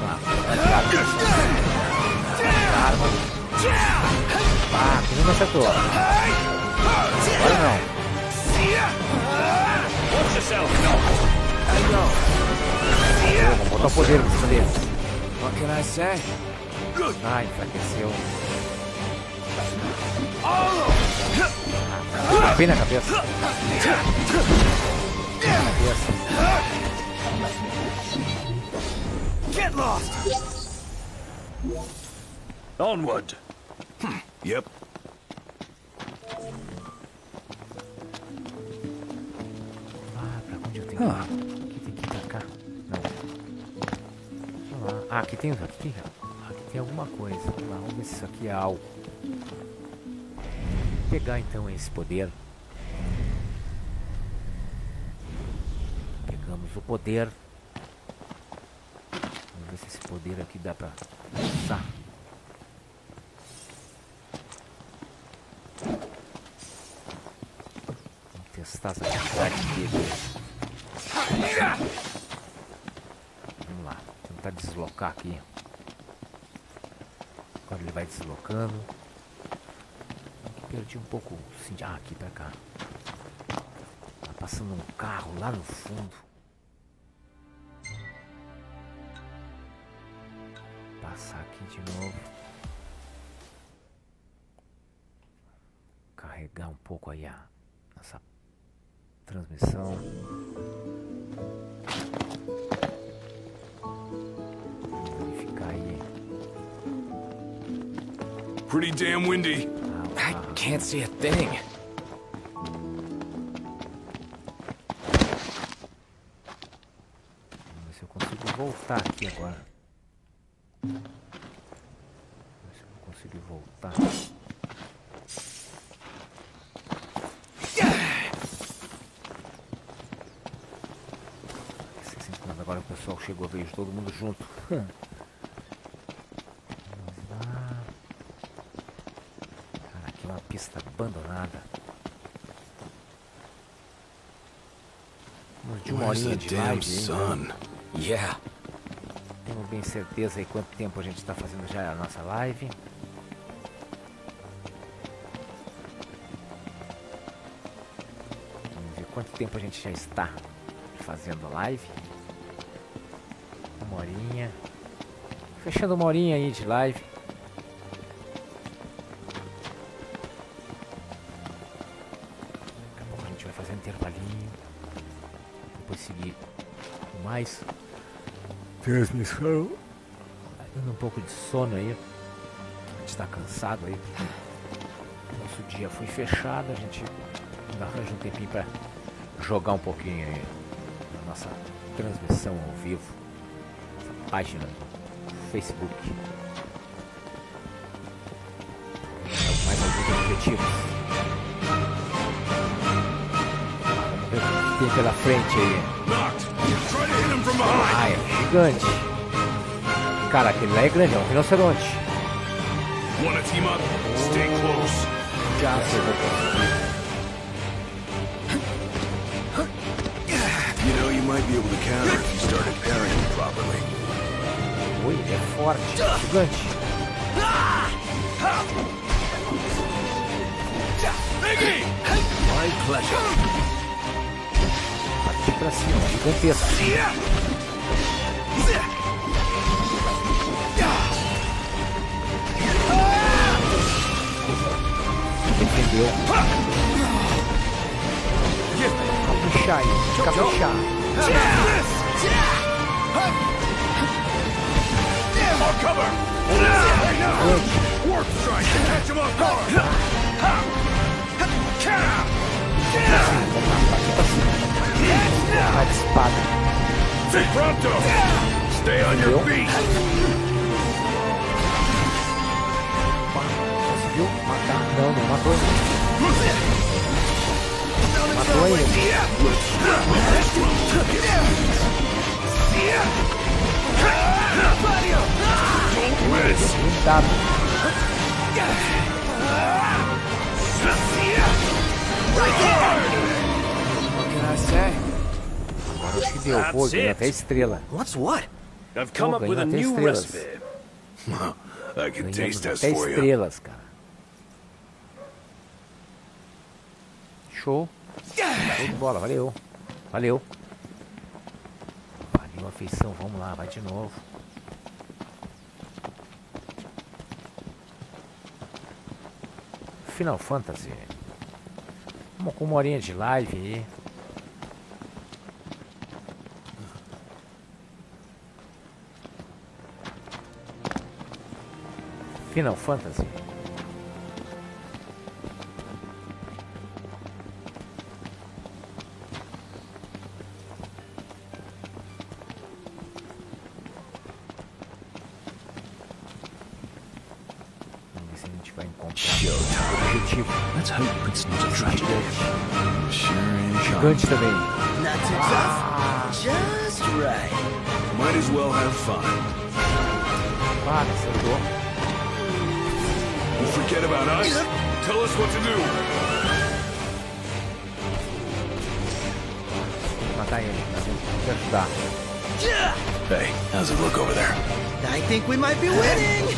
Ah, que não acertou. Agora não. Vamos botar o poder pra cima dele. What can I say? Ah, enfraqueceu. Bem na cabeça. Get lost! Onward. Yep. Ah, pra onde eu tenho que ir? Aqui tem que ir pra cá. Não. Vamos lá. Ah, aqui tem alguma coisa. Vamos lá, vamos ver se isso aqui é algo. Vou pegar então esse poder. Pegamos o poder. Vamos ver se esse poder aqui dá pra usar. Vamos testar essa habilidade dele. Vamos lá, tentar deslocar aqui. Agora ele vai deslocando. Perdi um pouco. Ah, aqui pra cá. Tá passando um carro lá no fundo. Passar aqui de novo. Carregar um pouco aí a nossa transmissão. Verificar aí. Pretty damn windy. I can't see a thing. Vamos ver se eu consigo voltar aqui agora. Vamos ver se eu consigo voltar. Agora o pessoal chegou, veio todo mundo junto. Vamos lá. Cara, aqui é uma pista abandonada. Vamos de 1 horinha de live. Yeah. Tenho bem certeza aí quanto tempo a gente está fazendo já a nossa live. Vamos ver quanto tempo a gente já está fazendo live. 1 horinha. Fechando 1 horinha aí de live. Daqui a pouco a gente vai fazer um intervalinho. Depois seguir com mais transmissão. Tá dando um pouco de sono aí. A gente tá cansado aí. Nosso dia foi fechado. A gente ainda arranja um tempinho pra jogar um pouquinho aí na nossa transmissão ao vivo. Página do Facebook. Mais alguns objetivos. Vamos ver o que tem pela frente aí. Ah, é gigante. Cara, aquele lá é grande, é um rinoceronte. Já sei, vou conseguir. You know, you might be able to counter if you started parrying him properly. Ui, ele é forte, gigante. My pleasure. Partiu pra cima, gigantesco. Fudeu. Caprichar aí. Caprichar. Vai de espada. Stay on your feet. Conseguiu matar? Não, não matou ele. Matou ele. Blindado. What can I say? Agora acho que deu. Pô, ganhou até estrela. What's what? I've come up with a new recipe. I can taste Ganhamos test até for you. estrelas, cara. Show. Show de bola, valeu. Valeu. Valeu a feição, vamos lá, vai de novo. Final Fantasy. Vamos com uma horinha de live aí. Final Fantasy. Vamos ver se a gente vai encontrar o objetivo. Let's hope it's not a tragedy. Gigante também. Not too tough. Just right. Might as well have fun. Ah, acertou. You forget about us? Tell us what to do. Matar ele, tá vendo? Vou ajudar. Hey, how's it look over there? I think we might be winning.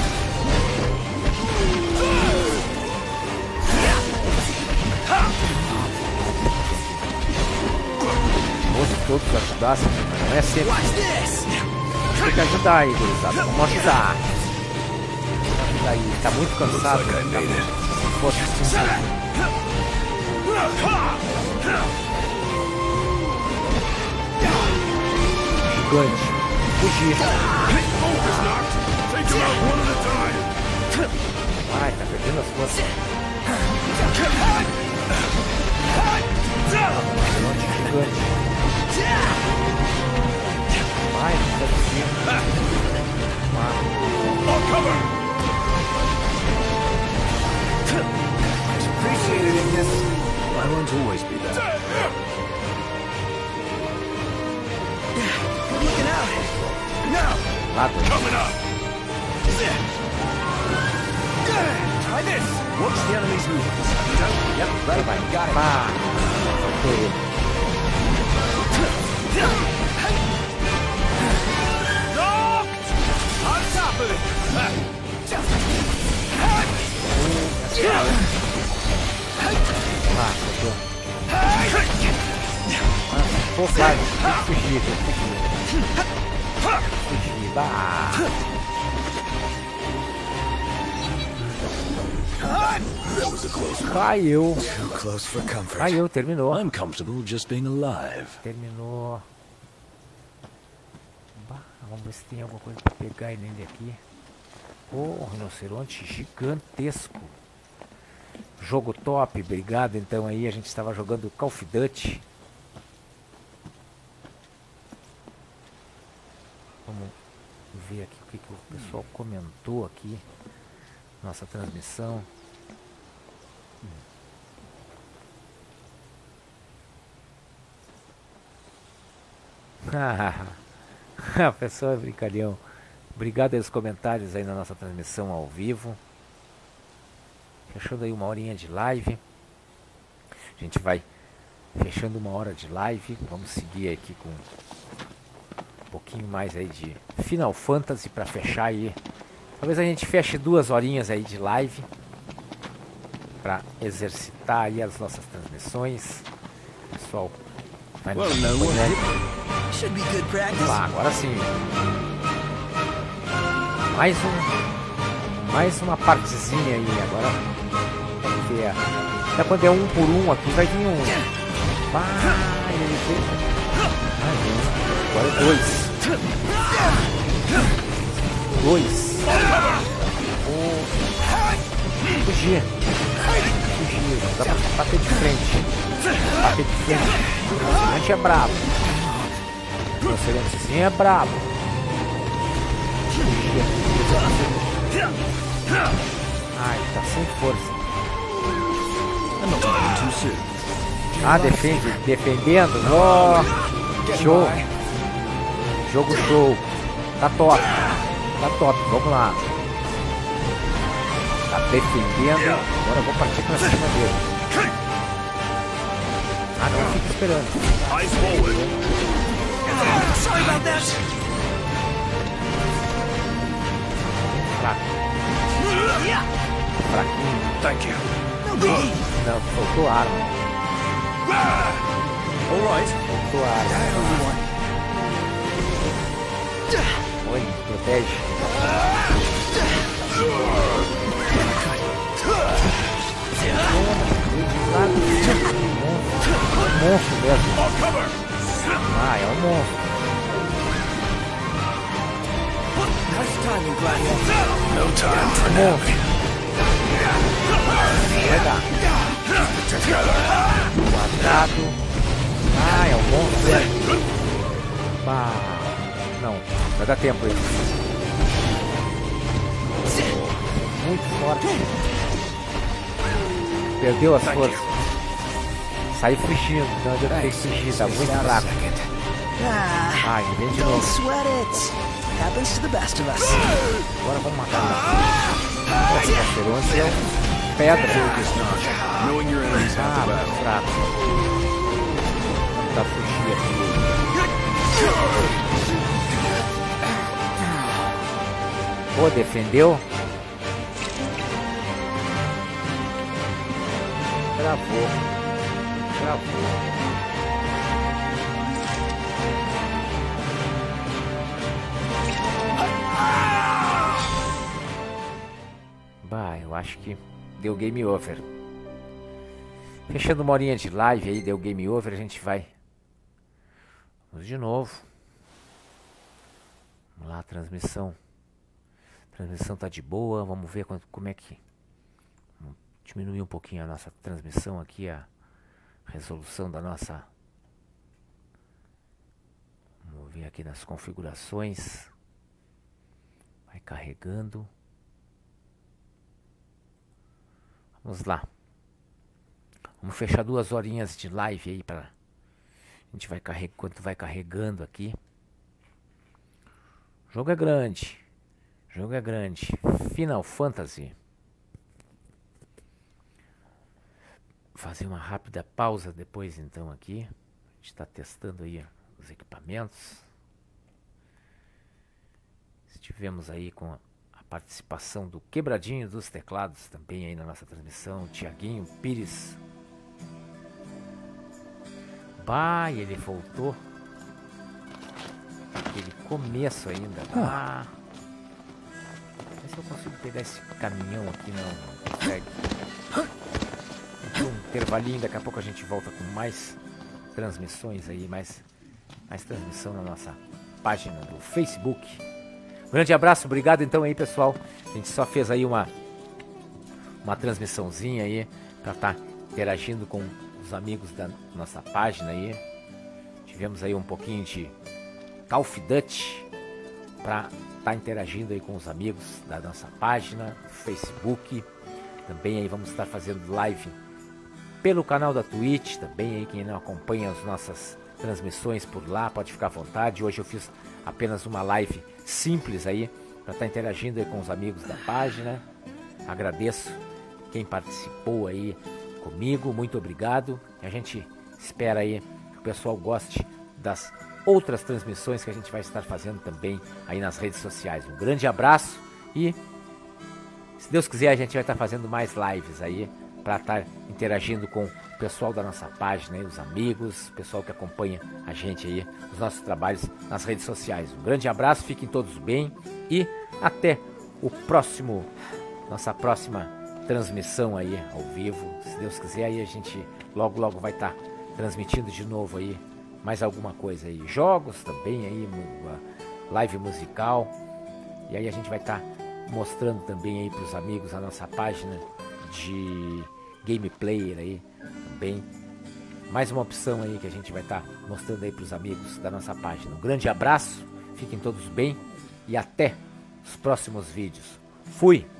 Se todos ajudassem, mas não é sempre. Tem que ajudar aí, gurizada. Vamos ajudar. Vamos ajudar aí. Tá muito cansado. Looks like I made it. Se fosse assim. Gigante. Fugir. Take him out one at a time. Ai, tá perdendo as forças. Gigante. Vai, tá fugindo. It's appreciated in this. I won't always be there. Looking out. Now. Lá, Coming up. Try this. Watch the enemy's movements. Yep, vai, vai. Got it. Pá. Foi ele. On top of it. Ah, acertou. Pô, cara, tem que fugir, tem que fugir. Fugir, bah. That was a close one. Caiu. Too close for comfort. Caiu, terminou. I'm comfortable just being alive. Terminou. Bah, vamos ver se tem alguma coisa pra pegar nele aqui. Oh, rinoceronte gigantesco. Jogo top, obrigado. Então aí a gente estava jogando Call of Duty. Vamos ver aqui o que o pessoal comentou aqui. Nossa transmissão. A pessoa é brincalhão. Obrigado pelos comentários aí na nossa transmissão ao vivo. Fechando aí uma horinha de live. A gente vai fechando uma hora de live. Vamos seguir aqui com um pouquinho mais aí de Final Fantasy para fechar aí. Talvez a gente feche 2 horinhas aí de live para exercitar aí as nossas transmissões. Pessoal, vai no Should be good practice. lá, agora sim. Mais uma partezinha aí agora. Vamos ver é. Até quando é 1 por 1 aqui vai vir um. Ele fez. Agora é 2. 2. Fugir. Dá pra bater de frente. Bater de frente. O Excelente é brabo. O Excelente é brabo. Fugir. Ai, tá sem força. Defendendo. Oh, show. Jogo show. Tá top. Vamos lá. Tá defendendo. Agora eu vou partir pra cima dele. Não fica esperando. Fraquinho. Thank you. Não, faltou arma. Alright. Faltou arma. Oi, protege. Monstro mesmo. É um monstro. No time for napping. Vai dar. Quadrado. É um monstro. Não, vai dar tempo aí. Muito forte. Perdeu as forças. Saiu fugindo, não adianta ter que fugir, tá muito fraco. Ele vem de novo. Agora vamos matar ele. Esse Caceronte é pedra. Muito fraco. Tá fugindo aqui. Pô, defendeu. Travou. Eu acho que deu game over. Fechando uma horinha de live aí, deu game over, a gente vai. Vamos de novo. Vamos lá, transmissão. A transmissão tá de boa, vamos ver como é que... Vamos diminuir um pouquinho a nossa transmissão aqui, a resolução da nossa... Vamos ver aqui nas configurações. Vai carregando. Vamos lá. Vamos fechar 2 horinhas de live aí para... A gente vai carregar, enquanto vai carregando aqui. O jogo é grande. Final Fantasy. Fazer uma rápida pausa depois então aqui. A gente está testando aí os equipamentos. Estivemos aí com a participação do Quebradinho dos Teclados também aí na nossa transmissão. Tiaguinho Pires. Ele voltou. Aquele começo ainda. Vê se eu consigo pegar esse caminhão aqui. Não consegue. Um intervalinho, daqui a pouco a gente volta com mais transmissões aí, mais transmissão na nossa página do Facebook. Um grande abraço, obrigado então aí, pessoal. A gente só fez aí uma transmissãozinha aí para estar interagindo com os amigos da nossa página aí. Tivemos aí um pouquinho de Call of Duty para estar interagindo aí com os amigos da nossa página do Facebook. Também aí vamos estar fazendo live pelo canal da Twitch, também aí quem não acompanha as nossas transmissões por lá, pode ficar à vontade. Hoje eu fiz apenas uma live simples aí, para estar interagindo aí com os amigos da página. Agradeço quem participou aí comigo, muito obrigado. E a gente espera aí que o pessoal goste das outras transmissões que a gente vai estar fazendo também aí nas redes sociais. Um grande abraço e, se Deus quiser, a gente vai estar fazendo mais lives aí, para estar interagindo com o pessoal da nossa página, aí, os amigos, o pessoal que acompanha a gente aí, os nossos trabalhos nas redes sociais. Um grande abraço, fiquem todos bem e até o próximo, nossa próxima transmissão aí ao vivo. Se Deus quiser, aí a gente logo vai estar transmitindo de novo aí mais alguma coisa aí. Jogos também aí, live musical. E aí a gente vai estar mostrando também aí para os amigos a nossa página de gameplay aí também. Mais uma opção aí que a gente vai estar mostrando aí para os amigos da nossa página. Um grande abraço, fiquem todos bem e até os próximos vídeos. Fui!